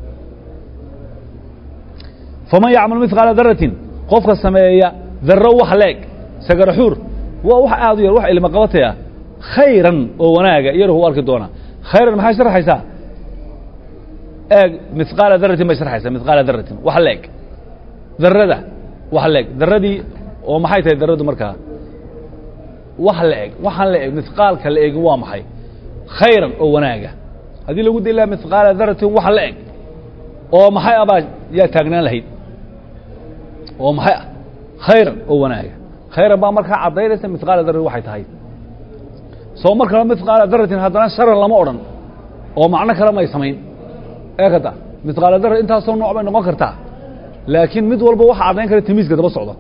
S1: faman yacmal mithqaala daratin qofka sameeya darro wax leeg sagaraxuur waa wax aad u yar wax ilma qabataya khayran oo wanaaga iyaru u arki doonaa khayran maxay sharxaysaa eeg mithqaala daratin bay sharxaysaa mithqaala daratin wax leeg darrada wax leeg darradii oo maxay tahay darradu markaa wax la eg waxaan la eg mithqaalka la egin waa maxay khayran oo wanaaga haddii lagu daylaha mithqaala daratin wax la eg oo maxay abaa yaa taagnaan lahayd oo maxay ah khayran oo wanaaga khayran baa markaa caddaynaysa mithqaala daratin waxay tahay soo markana mithqaala daratin haddana sharan lama odhan oo macno kale may samayn eekada mithqaala darar intaasoo nooc bay noqon kartaa laakiin mid walba waxa caddayn kara tamiiska daba socda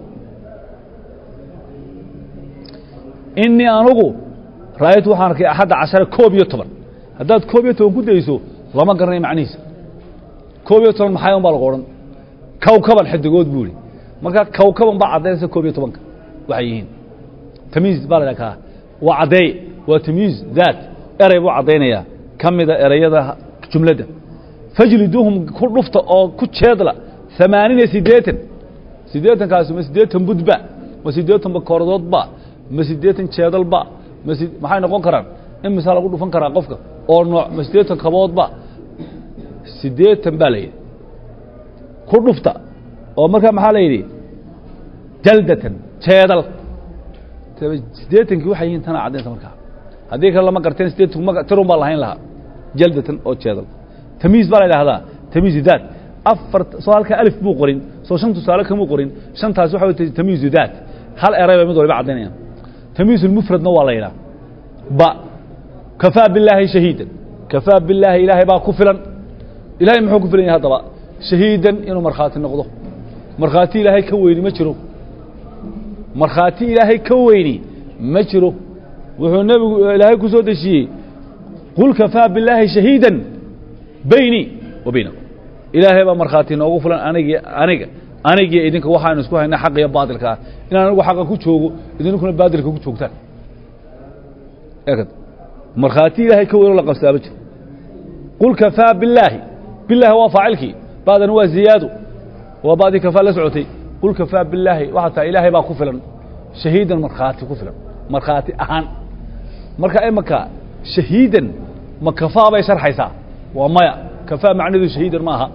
S1: inii anugu ra'aytu waxaan arkay axadda cashara koob iyo toban haddaad koob iyo toban ku dayso lama garanayo macnihiisa koob iyo toban maxay un baa lagu odhan kawkaban xidigood buu ihi markaa kawkaban baa caddaynaysa koob iyo tobanka waxay yihiin tamiiz baa la dhahaa waa caddeey waa tamiiz daat erey buu caddaynayaa ka mida ereyada jumladda fajliduuhum ku dhufta oo ku jeedla amaaniina sideetan siddeetankaasi ma siddeetan budba ma siddeetan bakoordoodba ma siddeetan jeedalba ma maxay noqon karaan in misaa lagu dhufan karaa qofka oo nooc ma siddeetan kaboodba siddeetan baa la yidhi ku dhufta oo markaa maxaa la yidhi jaldatan jeedal siddeetankii waxay yihiin tana caddaynta markaa haddii kale lama garteen siddeetan tirun baa lahayn lahaa jaldatan oo jeedal tamiiz baa la idhahdaa tamiizu daat afar soo halka alif buu qorin soo shan tusaale kamuu qorin shantaas waxa way tamiizu daat hal erey bay mid waliba caddaynayaan tamiizu mufradna waa la yidhaha ba kafaa billaahi shahiidan kafaa billaahi ilaahay baa ku filan إلهي محوك فلين هذا بقى شهيدا إنه مرخاتي النقضه مرخاتي إلهي كويني ما جرو مرخاتي إلهي كويني ما جرو وهو النبي إلهي كسود الشيء قل كفى بالله شهيدا بيني وبينكم إلهي بقى مرخاتي نوقو فلان أنا أنا أنا جي إذنك وحنا نسكوها إن حق يبادل كا إن أنا نقول حقك كوتشوجو إذن كنا بادل كوتشوجتان أكيد مرخاتي لهي كوير ولا قصابج قل كفى بالله بالله هو فاعلك بعد هو زياده وبعد كفى لسعتي قل كفى بالله وحتى إلهي بقى كفلا شهيدا مرخاتي كفلا مرخاتي أهان مرخا أي مكا شهيدا ما كفى بيشر حيسا وما كفى معنى شهيدا ماها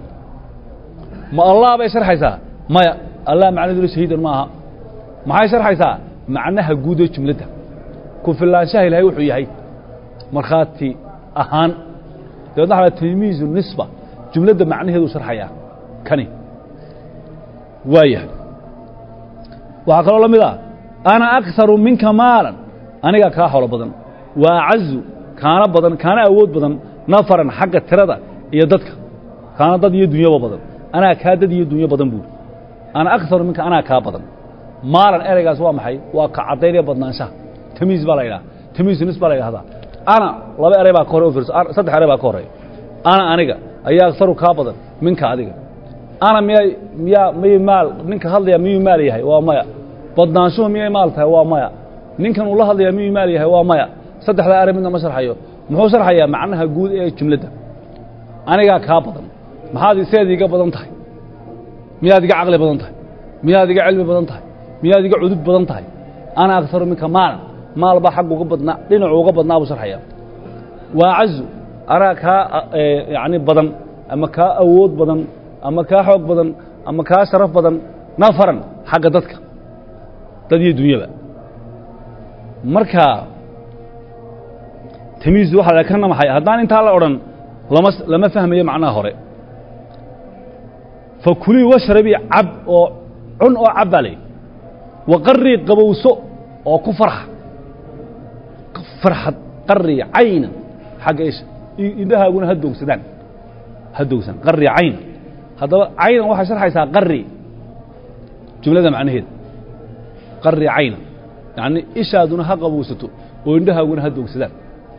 S1: ما الله بيشر حيسا ما الله معنى شهيدا ماها ما يشر حيسا معناها جودة جملتها كفلا شاهل هي وحي هي مرخاتي أهان ده على تلميذ النسبة جملة معنى هذا شرحيا كني وياه وعقل الله مذا أنا أكثر منك مالا أنا كاحول بدن وأعز كان بدن كان أود بدن نفرا حق التردى يدك كان ضد الدنيا بدن أنا كاد ضد الدنيا بدن بول أنا أكثر منك أنا كابدن مالا أرجع سوا محي وكعطيني بدن شاه تميز بالله تميز النسبة لي هذا أنا لبي أريبا كوري فرس صدق أريبا كوري أنا أنيقا أيها أكثر كابدا منك هذيك أنا ميا ميا مي مال منك هذا مي مالي هاي ومايا بدنا شو مي مالته ومايا منك والله هذا مي مالي هاي ومايا صدق لا أريب منا مشر حيو محوشر حيا معناها جود إيه جملته أنيقا كابدا ما هذه سيدي قبضن تاي ميا دقة عقل بدن تاي ميا دقة علم بدن تاي ميا دقة عدود بدن تاي أنا أكثر منك مال مال بحق وقبضنا لين وقبضنا أبو شرحيا وأعز أراك يعني بدن أما كا أود بدن أما كا حق بدن أما كا شرف بدن نفرا حق دتك تدي الدنيا بقى مركا تميز واحد لكننا ما حي هدان أنت على أورن لما لما فهم إيه معناه هراء فكلي واشربي عب أو عن أو عب عليه وقري قبوسو أو كفرح فرحة قري عينا حق إيش إذا يقول هدوك سدان هدوك سدان قري عين هذا عين واحد شرح يسا قري جملة معنى هيد قري عين يعني إيش هذون حق أبوسته وإنها يقول هدوك سدان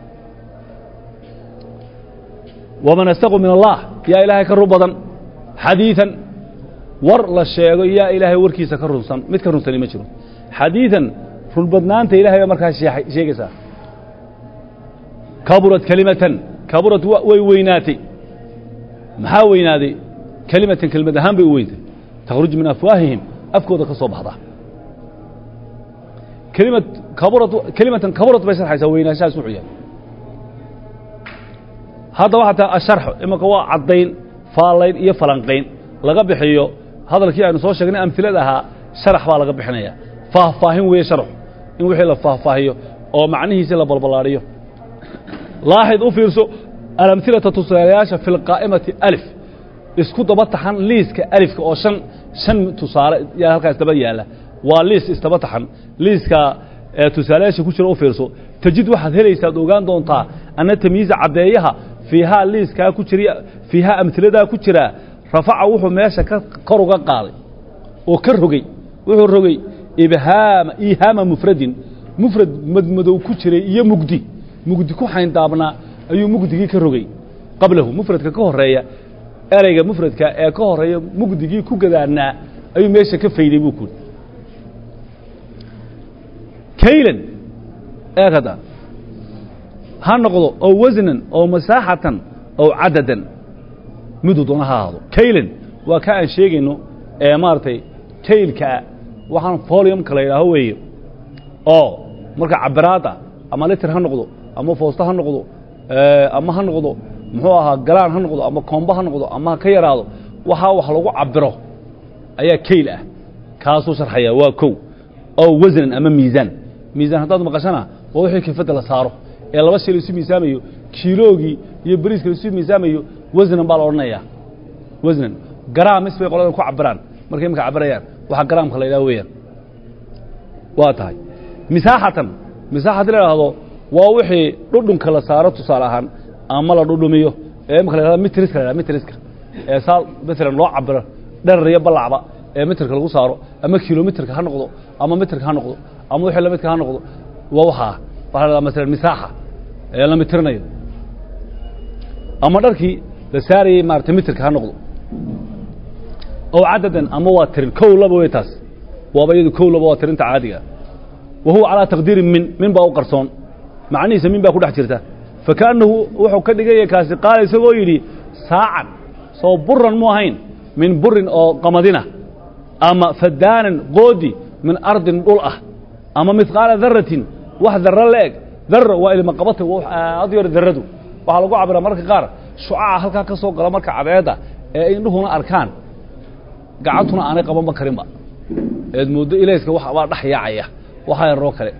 S1: ومن استغوا من الله يا إلهي كربضا حديثا ور للشيء يا إلهي وركيس كربضا مت كربضا ما تشرو حديثا فالبدنان إلهي مركز شيء كذا كبرت كلمة كبرت ويناتي محاويناتي كلمة كلمة هم بوينتي تخرج من أفواههم أفكود كصوب هذا كلمة كبرت كلمة كبرت بس حيث وينا شاء سوعيا هذا واحد الشرح إما كوا عضين فالين يفلنقين لقب حيو هذا الكي أنا صور شغني أمثلة لها شرح ولا لقب حنايا فاه فاهم ويشرح إن وحي لفاه فاهيو أو معنيه سلا بالبلاريو لاحظ أفيرسو الأمثلة تصالياشة في القائمة ألف اسكو دبطحن ليسك ألف أو شن شن تصال يا هلك استبدي له وليس استبطحن ليسك تصالياشة كشر أفيرسو تجد واحد هلي سادوغان دونتا أن تمييز عديها فيها ليسك كشري فيها أمثلة كشرة رفع وحو ماشى كرجا قاضي وكرهجي وحو الرجي إبهام إيهام مفرد مفرد مدمدو كشري يمجدي مجدي كو حين دابنا أيو مجدي كرهجي قبله مفرد كهرية أرجع مفرد كهرية مجدي كو جدارنا أيو ماشى كفيدي بكون كيلا هكذا هنقضوا أو وزنا أو مساحة أو عددا مدودنا هذا كيلا وكأن شيء إنه مارتي كيل كا وحن فوليوم كلا هو إيه أو مركب عبراتا أما لتر هنقضوا أما فوسطة هنقضوا أما هنقضوا محوها جلان هنقضوا أما كومبا هنقضوا أما كيرادو وها وحلو عبره أي كيلة كاسو شرحية وكو أو وزن أما ميزان ميزان هذا مقاسنا ووحي كيف تلا صاره إلا بس اللي يسمي ساميه كيلوجي يبريز اللي يسمي ساميه وزن بالورنيا وزن جرام اسمه يقولون كو عبران مركين كعبريان وح جرام خلينا ويا واتهاي مساحة مساحة اللي هذا ووحي ردون كلا صارت صالحان أما لا ردوميه ee marka la metriska la metriska ee saal mesela loo cabiro dherer iyo balacba ee metrika lagu saaro ama kilometerka ha noqdo ama metrika ha noqdo ama wixii la midka ha noqdo waa waxa waxa la mesela misaaxa ee la metrinayo ama dharkii la saarayay maartay metrika ha noqdo oo cadadan ama waa tirin kow laba way taas waaba iyadu kow laba waa tirinta caadiga وهو على تقدير من من باو قرصون معني سمين باكو دخ جيرتا فكانه وحو كدغيه كاسي قال اسغو يري ساعه سو برن مو هين من برن او قمدنا اما فدان قودي من ارض دول اه اما مثقال ذره واحد ذره لك ذره والى ما قبته اضير ذرده waxa lagu cabiraa marka qaar shucaa halka ka soo gala marka cabeeda ee indhuhuna arkaan gacantuna aanay qaban ba karin ba eed moodo ilayska waxa waa dhaxyaacaya waxa roo kale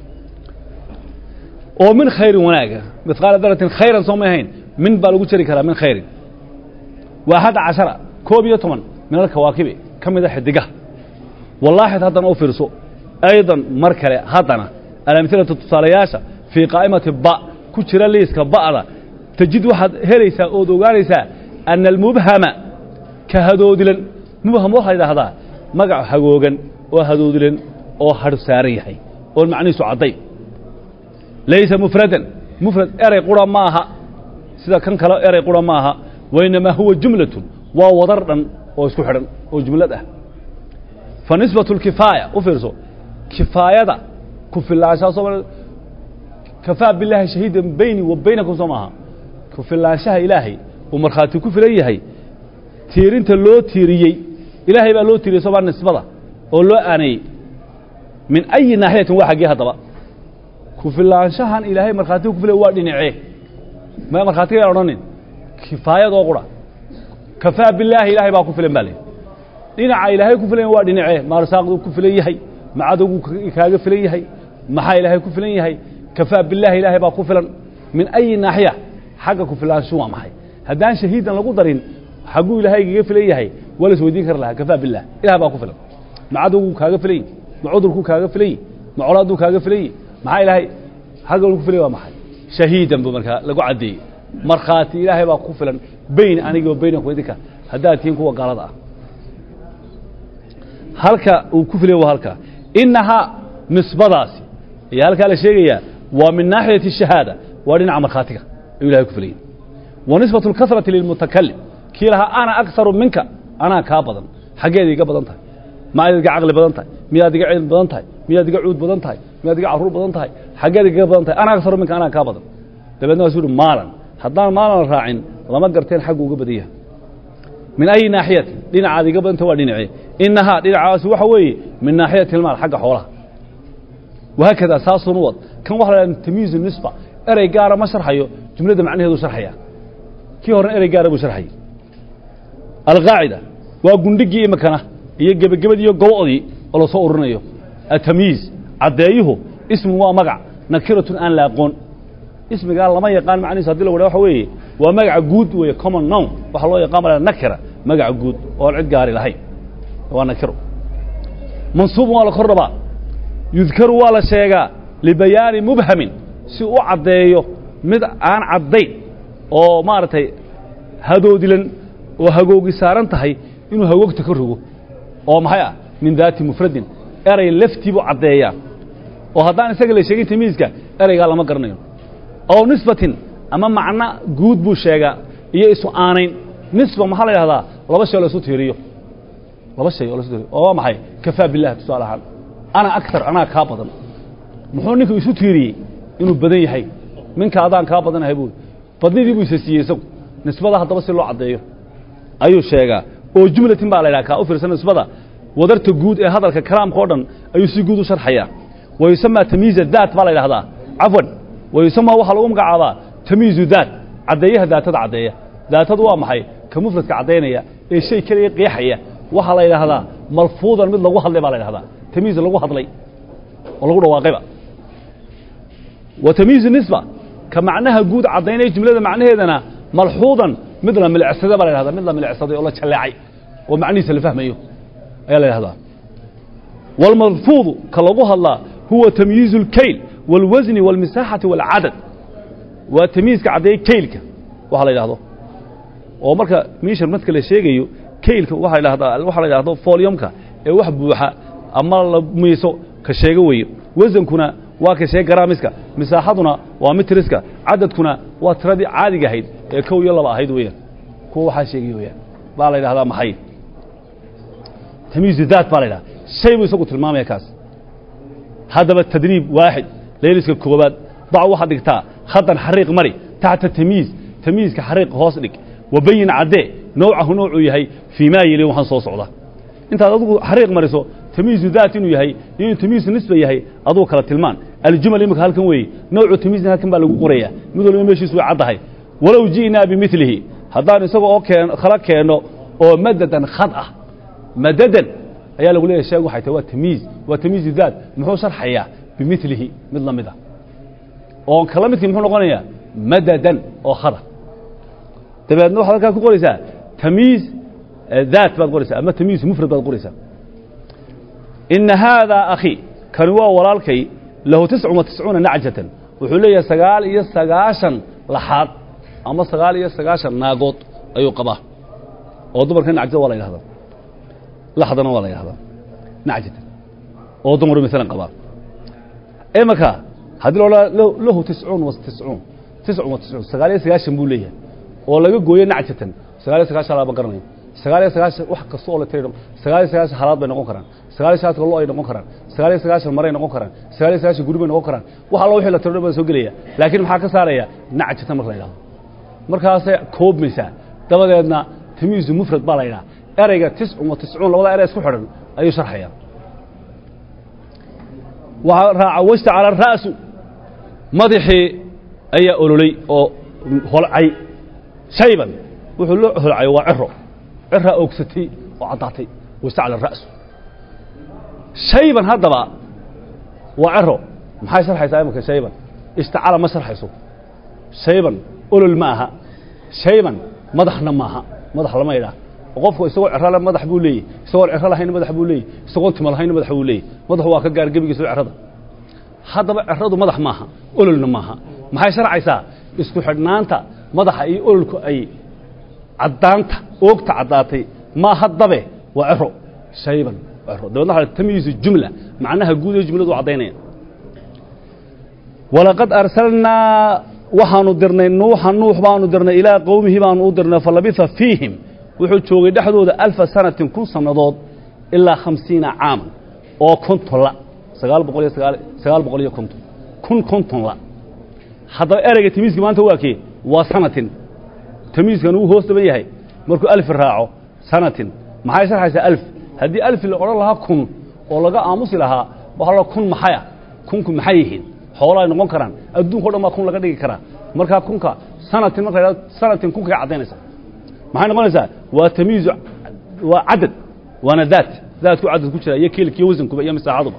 S1: oo min khayr wanaaga mithqala daratin khayran soomahayn min baa lagu jari karaa min khayrin واحد عشر كوب يتمن من الكواكب كم إذا حدقه والله هذا أو فرسو أيضا مركلة هذانا الأمثلة التصالياشة في قائمة باء كتير ليس كباء تجد واحد هريسة أو دوغاريسة أن المبهم كهدودلن مبهم واحد هذا مقع حقوقا وهدودلن أو حرساريحي والمعني سعدي ليس مفردا مفرد أري قرى ماها سيدا كان كلا أري قرى ماها وإنما هو جملة ووضرا وسحرا وجملة فنسبة الكفاية وفرسو كفاية كف الله شاء كفى بالله شهيدا بيني وبينكم سماها كف الله شاء إلهي ومرخاتي كف ليهي تيرين تلو تيريي إلهي بقى لو تيري سبع نسبة ولو أني من أي ناحية واحد جهة طبعا كف الله شاء إلهي مرخاتي كف ليه وادي نعيه ما مرخاتي يرونين كفاية ضغورة كفى بالله إلهي باكو فيلم بالي دينا إلهي كفلين وادي نعيه ما رساقه كفلين يهي ما عدو كاغ فلين يهي ما حا إلهي كفلين يهي كفى بالله إلهي باكو فيلم من أي ناحية حق كفلان شو ما حي هدان شهيدا لو قدرين حقو إلهي كفلين يهي ولا سويدين كر لها كفى بالله إلهي باكو فيلم ما عدو كاغ فلين ما عذرك كاغ فلين ما عرادو كاغ فلين ما إلهي حق كفلين وما حي شهيدا بمركا لقو عدي مرخاتي إلهي baa ku filan bayn aniga oo baynku idinka hadaadkiin kuwa galada ah halka uu ku filay waa halka inaha nisbadaasi iyo halka la sheegaya waa min naahiyati shahada waa dhinaca markhaatiga ilaahay ku filay wa nisbatu al-kathrati lil mutakallim kiilaha ana aktharu minka ana ka badan xageedii iga badan tahay ma iga aqli badan tahay miyaad iga cilmi badan tahay miyaad iga cuud badan tahay miyaad iga caruur badan tahay xageedii iga badan tahay ana aktharu minka ana ka badan dabadna waa soo maalan haddaan maalan raacin lama garteen xaq uga badiyaa min ay naahiyat dhinaca adiga badanta waa dhinaci inaha dhinacaas waxa weeye min naahiyat ilmaal xaq xoolaha وهكذا اساس نوض كان waxa la tamyiz nisba eray gaar ma sharxayo jumlada macnaheedu sharxaya kii hore eray gaar buu sharxay al-qaa'ida waa gundhigii makana iyo gabagabadii iyo gobodii oo la soo ururinayo at-tamyiz adeeyuhu ismu waa magac nakiratun aan la aqoon ismiga lama yaqaan macnihiisa hadii la wada waxa weeye waa magac guud weeye common noun waxa loo yaqaan nakira magac guud oo cid gaari lahayn waa nakiro mansuub waa la korraba yudkaru waa la sheegaa libayaan mubhamin si uu cadeeyo mid aan cadeyn oo maartay hadoodilan oo hagoogi saaran tahay inuu hagoogta ka rogo oo maxay ah min daati mufradin eray laftiibu cadeeya oo haddaan isaga la sheegin tamiiska erayga lama garanayo oo nisbatin ama macna guud buu sheegaa iyo isu aanayn nisba maxaa la yiraahdaa laba shay la isku tiiriyo laba shay oo la isku tiiriyo oo maxay kafa billah tusaalahan ana akthar ana ka badan muxuu ninku isu tiiriyay inuu badan yahay minka adaan ka badanahay buu badnidii buu isasiiyay isagu nisbada hadaba si loo cadeeyo ayuu sheegaa oo jumlatin baa la yiraahdaa ka u fiirsan nisbada wadarta guud ee hadalka kalaamka oo dhan ayuu si guud u sharxayaa way sama tamyiz daat baa la yiraahdaa afwan ويسمى waxa lagu magacaabaa tamyiizu daat cadeeyaha daatada cadeeya daatadu waa maxay ka mufradka cadeynaya ee shay kaliya qeexaya waxa la yiraahdaa malfuudan mid lagu hadlay baa la yiraahdaa tamyiiz lagu hadlay oo lagu dhawaaqayba wa tamyiiz nisba ka macnaha guud cadeynaya jumlada macnaheedana malxuudan mid la milcsada baa la yiraahdaa mid la milcsaday oo la jaleecay oo macnihiisa la fahmayo ayaa la yiraahdaa wal malfuud ka lagu hadlaa huwa tamyiiz al-kayl والوزن والمساحة والعدد وتمييز كعدي كيلك وحلا يلاحظوا oo marka measurement kale sheegayo keylka waxa la yiraahdaa waxa la yiraahdo volume-ka ee wax buuxa ama la miiso ka sheego weeyo wasankuna waa ka sheeg garaamiska masaaxaduna waa mitriska cadadkuna waa tiradii caadiga ahayd ee kow iyo laba ahayd weeyaan kuwa waxa sheegay weeyaan baa la yiraahdaa maxay tamyiiz daat baa la yiraahdaa shay buu isagu tilmaamaya kaas hadaba tadriib waaxid leeliska koobaad bac waxa dhigtaa khadan xariiq mari taxta tamyiiz tamyiizka xariiq hoos dhig wabayin cadde noocahu noocuu yahay fii maa yeli waxaan soo socda intaad adigu xariiq mariso tamyiiz daat inuu yahay iyo tamyiiz nisba yahay aduu kala tilmaan aljumal imika halkan weeye noocu tamyiizna halkan baa lagu qorayaa mid walba meeshiisu way caddahay walow ji'naa bimilihi haddaan isaga oo keen kala keeno oo madadan khad ah madadan ayaa lagu leeyahay sheeg waxay tahay waa tamyiiz waa tamyiiz daat muxuu sharxayaa bimilihi mid la mid ah oo kala midkii muxuu noqonayaa madadan oo khada dabeedna waxaad halkaa ku qoraysaa tamyiiz daat baad qoraysaa ama tamyiiz mufrad baad qoraysaa ina haadaa akhi kani waa walaalkay lahu tiscu wa tiscuuna nacjatan wuxuu leeyahay sagaal iyo sagaashan laxaad ama sagaal iyo sagaashan naagood ayuu qabaa oo dumarka nacjada waa la yidhahdaa laxdana waa la yidhahdaa nacjatan oo dumar misalan qabaa imaka haddii loola lahu tiscuun wa tiscuun tiscu wa tiscuun sagaal iyo sagaashan buu leeyahay oo laga gooyo nacjatan sagaal iyo sagaashan laba garanayo sagaal iyo sagaashan wax kasta oo la tiriyo sagaal iyo sagaashan halaad bay noqon karaan sagaal iyo sagaashan loo ay noqon karaan sagaal iyo sagaashan maray noqon karaan sagaal iyo sagaashan guri bay noqon karaan waxa loo wixii la tiriyo baa soo gelaya laakiin maxaa ka saaraya nacjatan marka la yiraahdo markaas koobmaysa dabadeedna tamyiiz mufrad baa la yiraahdaa erayga tiscu wa tiscuun labada eray isku xidhan ayuu sharxaya waxa raaca wasta ala ra'su madaxii ayaa ololay oo holcay shayban wuxuu loo holcay waa ciro cira oogsatay oo cadaatay wasta ala ra'su shayban hadaba waa ciro maxay sharxaysaa imka shayban istacala ma sharxayso shayban olol ma aha shayban madaxna ma aha madax lama yiraahdo qofku isagoo ciro la madax buu leeyahay isagoo ciro lahayn madax buu leeyahay isagoo timo lahayn madax buu leeyahay madax waa ka gaar gabigiisa cirada hadaba ciradu madax ma aha ololna ma aha maxay sharxaysaa isku xidhnaanta madaxa iyo ololku ay cadaanta oogta cadaatay ma hadabe waa ciro shayban ciro dabadna waxa tamyiiz jumla macnaha guud ee jumladu cadeynaya walaqad arsalna waxaanu dirnay nuuxa nuux baanu dirnay ilaa qowmihi baanu u dirnay falabitha fiihim wuxuu joogay dhexdooda alfa sanatin kun sanadood ilaa khamsiina caaman oo konton la sagaal boqol iyo sagaal sagaal boqol iyo konton kun konton la haddaba ereyga tamyiizka maanta waa kee waa sanatin tamyiizkan uu hoos daban yahay markuu alf raaco sanatin maxay sharxaysaa alf haddii alf la odhan lahaa kun oo laga aamusi lahaa waxa la kun maxaya kunku maxay yihiin xoolaha noqon karaan adduunka oo dhan baa kun laga dhigi karaa markaa kunka sanatin marka sanatin kunka cadaynaysa maxay noqonaysaa waa tamyiiz waa cadad waana daat daatku cadad ku jira iyo kiilkiyo wasankuba iyo masaaxaduba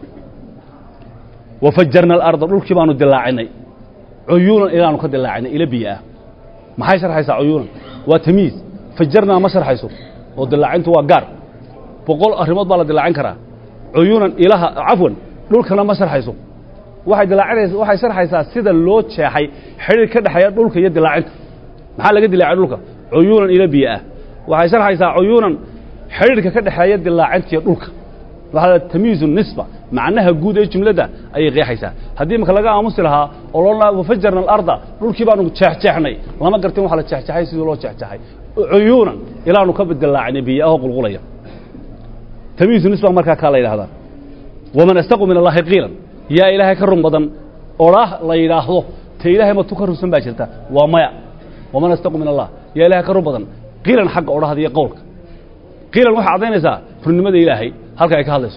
S1: wafajjarna al-ardha dhulkii baanu dilaacinay cuyuunan ilaanu ka dilaacinay ila biyaa maxay sharxaysaa cuyuunan waa tamyiiz fajjarna ma sharxayso oo dilaacintu waa gaar boqol arrimood baa la dilaacin karaa cuyuunan ilaha afwan dhulkana ma sharxayso waxay dilaacinaysaa waxay sharxaysaa sida loo jeexay xiriir ka dhaxeeya dhulka iyo dilaacinta maxaa laga dilaacay dhulka cuyuunan ila biyaa waxay sharxaysaa cuyuunan xiriirka ka dhaxeeya dilaacinta iyo dhulka waxa tamyiiz nisba macnaha guud ee jumlada ay qeexaysaa haddii marka laga aamusi lahaa oo loo laabo fajarna al-ardha dhulkii baanu jeexjeexnay lama gartin waxa la jeexjeexay sidoo loo jeexjeexay cuyuunan ilaanu ka bedelaacnay biyaha qulqulaya tamyiiz nisba marka ka la yiraahdaa waman astaqu min allahi qiilan yaa ilaahay ka run badan oraah la yiraahdo ta ilaahay ma tukarrusan baa jirta waa maya waman astaqu min allah yaa ilaahay ka run badan qiilan xaq oraahda iyo qowlka qiilan waxa cadeynaysaa runnimada ilaahay halka ay ka hadlayso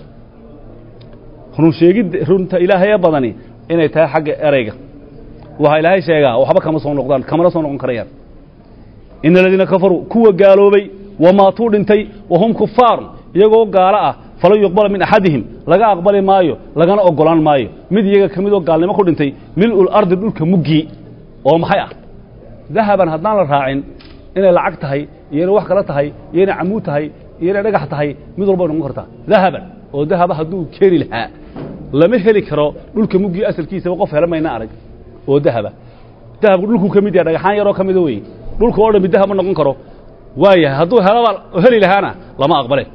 S1: run sheegid runta ilaahay badani inay tahay xagga ereyga waxa ilaahay sheegaa waxba kama soo noqdaan kama soo noqon karayaan in alladina kafaru kuwa gaaloobay wama tuu dhintay wahum kufaar iyagoo gaala ah fala yuqbal min ahadihim laga aqbali maayo lagana ogolaan maayo mid iyaga kamid oo gaalnimo ku dhintay milul ardi dhulka mugi oo maxay ah dahaban hadaan la raacin inay lacag tahay iyo wax kala tahay iyo amuud tahay iyo dhagax tahay mid walba noqon karta dahaban oo dahaba haduu keeni lahaa lama heli karo dhulka mugi asalkiisa qof helamayna arag oo dahaba dahabku dhulku kamid yahay dhagaxaan yar oo kamid weey dhulka oo dhan dahab ma noqon karo وايه هدو هلا هلي لهانا لما أقبله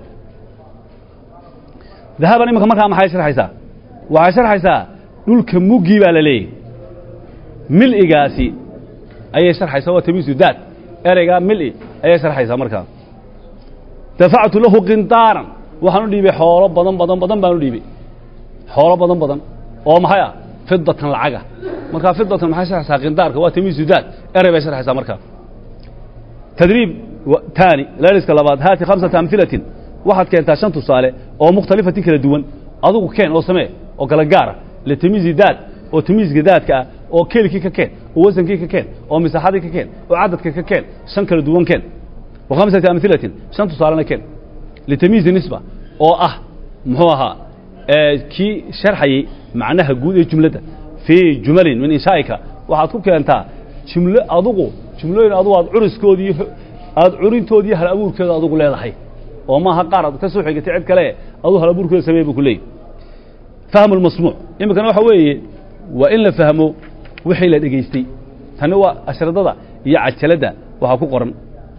S1: ذهب أنا مكان ما حيصير حيسا وحيصير حيسا نقول كموجي ولا ليه ملء جاسي أي شرح يسوى تميز ذات أرجع ملء أي شرح يسوى مركان دفعت له قنطارا وحنودي بحوار بدن بدن بدن بنودي به حوار بدن بدن أو محيا فضة العجة مركان فضة محيا شرح يسوى قنطار كوا تميز ذات أرجع شرح يسوى مركان تدريب ثاني لا رزق لبعض هاتي خمسة أمثلة واحد كان تاشنت صالح أو مختلفة كلا دون أذوق كان أو سماء أو كلا جارة لتميز ذات أو تميز ذات كا أو كيل كي كان أو وزن كي كان أو مساحة كي كان أو عدد كي كان شن كلا دون كان وخمسة أمثلة شنت صالحنا كان لتميز النسبة أو أه محوها آه كي شرحي معناها جود الجملة في جمل من إنشائك وحطوك أنت جملة أذوق جملة أذوق عرس كودي أذ عرين تودي هل أبوك كذا أذوق لا ضحي وما هقارد كسوحي كتعب كلاه أذوق هل أبوك كذا سميه بكلي فهم المصنوع إما كانوا حوي وإلا فهموا وحيل دقيستي هنوا أشرطة يعتلدا وحكو قرن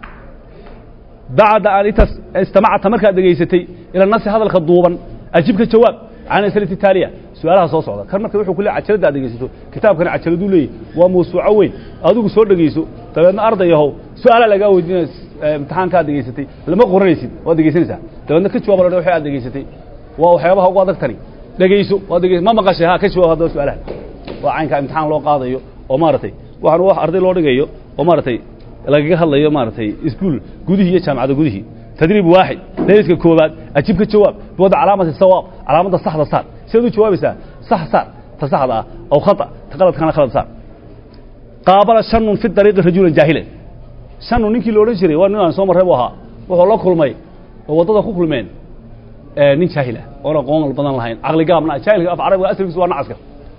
S1: بعد أن استمعت مركز دقيستي إلى الناس هذا الخضوبا أجيبك الجواب عن أسئلة التالية سؤالها صوص صعدة كان مركز وحكو كل عتلدا دقيستو كتاب كان عتلدو لي وموسوعوي أذوق صور دقيسو طبعا أرض يهو سؤال لقاو دين امتحان كان دقيستي لما قرنيسي ودقيسنسا طبعا كتشوا ولا روحي عاد دقيستي وحيابها وقادك تاني دقيسو ودقيس ما مقاشي ها كتشوا هذا سؤالها وعينك امتحان لو قاضيو ومارتي waxaan wax arday loo dhigayo oo maartay laga hadlayo maartay iskuul gudihiisa jaamacada gudihi tadriib waaxid dariska koobaad ajibka jawaab wada calaamada sawaab calaamada saxda saar sidoo jawaabaysa sax saar tasaxda oo khata taqalad kana khalad saar qaabala shanun fi dariiq rajul jaahilan shanu ninkii loo oran jiray waa nin aan soo maray waxa wuxuu la kulmay oo wadada ku kulmeen ee nin jaahila oo aqoon badan lahayn aqli gaabna jaahilka af carabiga asligiisu waa nacaska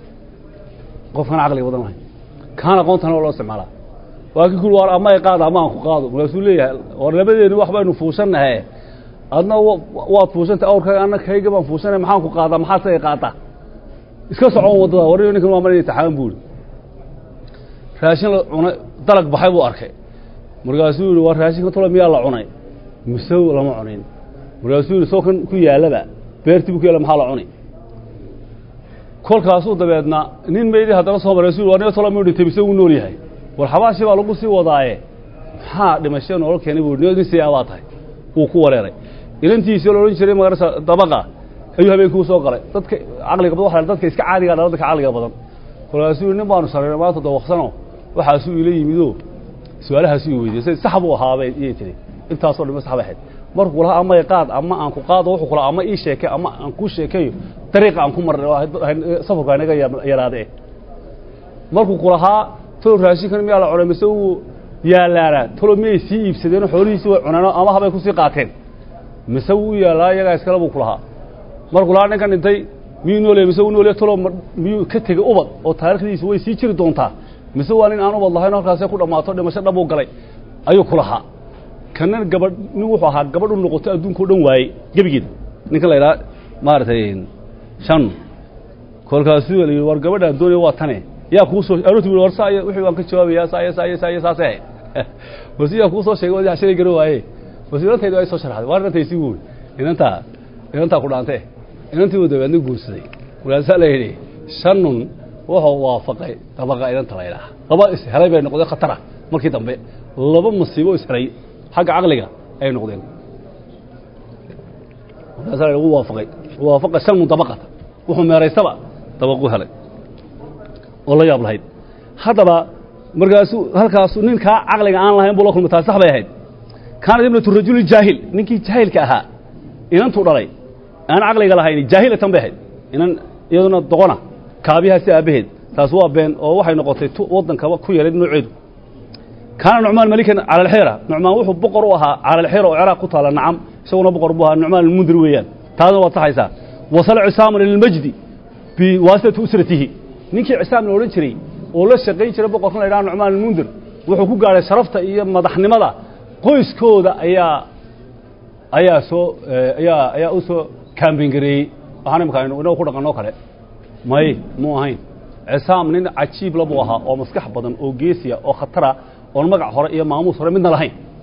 S1: qofkan aqli badan lahayn كان قونتنا ولا سمعنا واكي كل وار أما يقعد أما أنكو قاضو مسؤولية ورلبدين واحد بينو فوسنا هاي أدنى واد فوسنا أول كان أنا كي جبان فوسنا محاكو قاضا محاسة يقاطع إسكاس عون وضع وريوني كل ما مريني تحاول بول راشين طلق بحيبو أركي مرقاسول وراشين طلع مياه الله عني مسوي ولا ما عنين مرقاسول سوكن كويا لبا بيرتي بكويا لما حال عني كل كاسو دبعنا نين ميدي هذا صوب الرسول وانا طلع مودي تبيسون نوري هاي والحواشي بالو سي وضايه ها دمشان اول كاني بودني سي اواتاي او ku wareeray ilantiisa loo oran jiray magarasa dabaqa ayuu habeenku soo galay dadka aqliga badan waxa dadka iska caadiga ah dadka aqliga badan kulaasuu nin baan sareeyo maanta dawaqsano waxa suu ila yimido su'aalaha sii weydiisay saxab uu ahaabay iyo tiri intaas oo dhimo saxab ahayd markuu laha ama qaad ama aan ku qaado wuxuu kula ama ii sheekay ama aan ku sheekayo طريقة أنكم مرة سفر كان يجي يراده مركو كلها تلو راشي كانوا يلا على مسوي يا لا تلو مي سي يفسدون حولي سوى عننا أما هبا يكون سقاطين مسوي يا لا يجي يسكلوا كلها مركو لا كان ينتهي مين ولا مسوي ولا تلو ميو كتير أوبد أو تاريخ دي سوى سيشير دونتا مسوي أنا أنا والله أنا خلاص يكون ما أطول مشهد أبو قلي أيو كلها كنا قبل نوحها قبل النقطة دون كلهم واي جب جد نكلا لا مارتين شن كل كاسو اللي ورقبنا الدنيا وطني يا كوسو أروت بالورساية وحي وانك شباب يا سايا سايا سايا سايا بس يا كوسو شيء وده عشان يجروا هاي بس يلا تيجي أي سوشيال هذا وارد تيسيقول إن أنت إن أنت قرآن أنت إن أنت وده بندق جوسي ولا سأله شنون وهو وافقي طبقة إن أنت لا إله طبعا هلا بين نقطة خطرة ما كي تنبه لبا مصيبة إسرائيل حق عقلك أي نقطين ولا سأله هو وافقي وافق شنون طبقة وهم يريسوا طبقوا هلا والله يا أبلهيد هذا بقى مرجاسو هالكاسو نين كا عقلك عن الله ينبلغ المتاسح بيهيد كان ابنة الرجل الجاهل نينكي جاهل كأها إن أنتو رأي أنا عقلك الله هيني جاهلة تنبهيد إن يدنا الضغنا كابيها سأبهيد تسوى بين أو واحد نقطة وضن كوا كوي يريد نعيد كان نعمان ملكا على الحيرة نعمان وحب بقروها على الحيرة وعراق قطع نعم سونا بقربوها نعمان المندرويان هذا وطحيسا وصل عسام للمجد بواسطة أسرته نيكي عسام الأورنجري ولا شقي شرب بقرنا إيران نعمان المنذر وحقوق على شرفته إياه مدحن ماذا قيس كودا أيا أيا سو أيا أيا أسو كامبينغري أنا مكان ونو خدا كانوا كله ماي مو هين عسام نين عجيب لبوها أو مسكح بدن أو جيسيا أو خطرة أو المقع هراء إياه ماموس هراء من الهين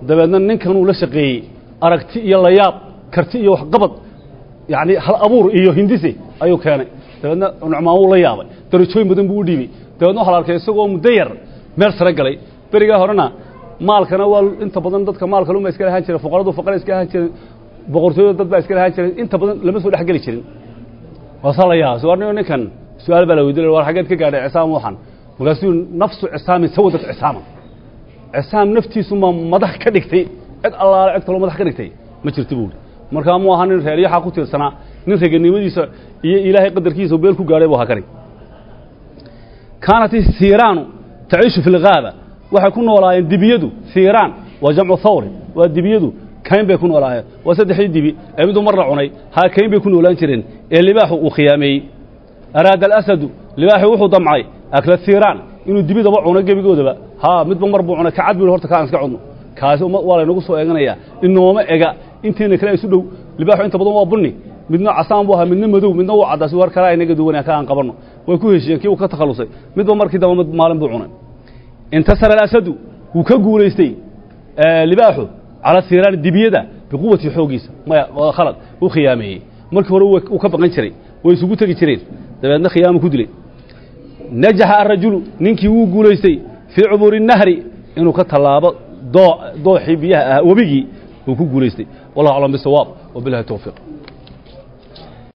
S1: dabeedna ninkan uu la shaqeeyey aragti iyo layaab karti iyo waxqabad yacni hal abuur iyo hindise ayuu keenay dabeedna nucmaan wuu la yaabay darajooyin badan buu u dhiibay dabeedna waxaa la arkay isagoo muddo yar meel sare galay berigaa horena maalkana waa inta badan dadka maalka luma iska lahaan jiray fuqaradu fuqara iska lahaan jiray boqortooyada dad baa iska lahaan jiray inta badan lama soo dhex geli jirin waa la yaabay su'aal ninkan su'aal baa la weydiiyay war xageed ka gaadhay cisaam waxan markaasuu nafsu cisaamin sawadat cisaaman cisaam naftiisu ma madax ka dhigtay cid allaale cid kaloo madax ka dhigtay ma jirto buuri markaa muu ahaa nin reeryaxa ku tiirsanaa nin reganimadiisa iyo ilaahay qadarkiisa beel ku gaadhay buu ahaa kani kaanat siiraanu taciishu fi lgaaba waxay ku noolaayeen dibiyadu siiraan waa jamcu thawri waa dibiyadu kayn bay ku noolaayeen waa saddexdii dibi ee miduu mar la cunay haa kayn bay ku noolaan jireen ee libaaxu uu khiyaameeyey araada alasadu libaaxu wuxuu damcay akla siiraan inuu dibidaba cuno gebigoodaba haa midba mar buu cunay kacad buu horta kaan iska cudno kaasi waa laynagu soo eeganayaa inooma ega intiina kale isu dhow libaaxu inta badan waa bunni midna casaan buu ahaa midna madow midna waa caddaas war kale inaga duwanaa ka aan qabanno way ku heshiyeen kii uu ka takhalusay midba markii daba mid maalin buu cunay intasara alasadu wuu ka guulaystay libaaxu cala siiraan dibiyada biquwati xoogiisa maya waa khalad uu khiyaameeyey markii hore uu ka baqan jiray way isugu tegi jireen dabeedna khiyaamu ku dilay najaxa arrajulu ninkii wuu guulaystay fii cubuuri nahri inuu ka tallaabo doo dooxii biyaha ah webigii uu ku guulaystay wallahu aclam bisawaab wabillahi tawfiiq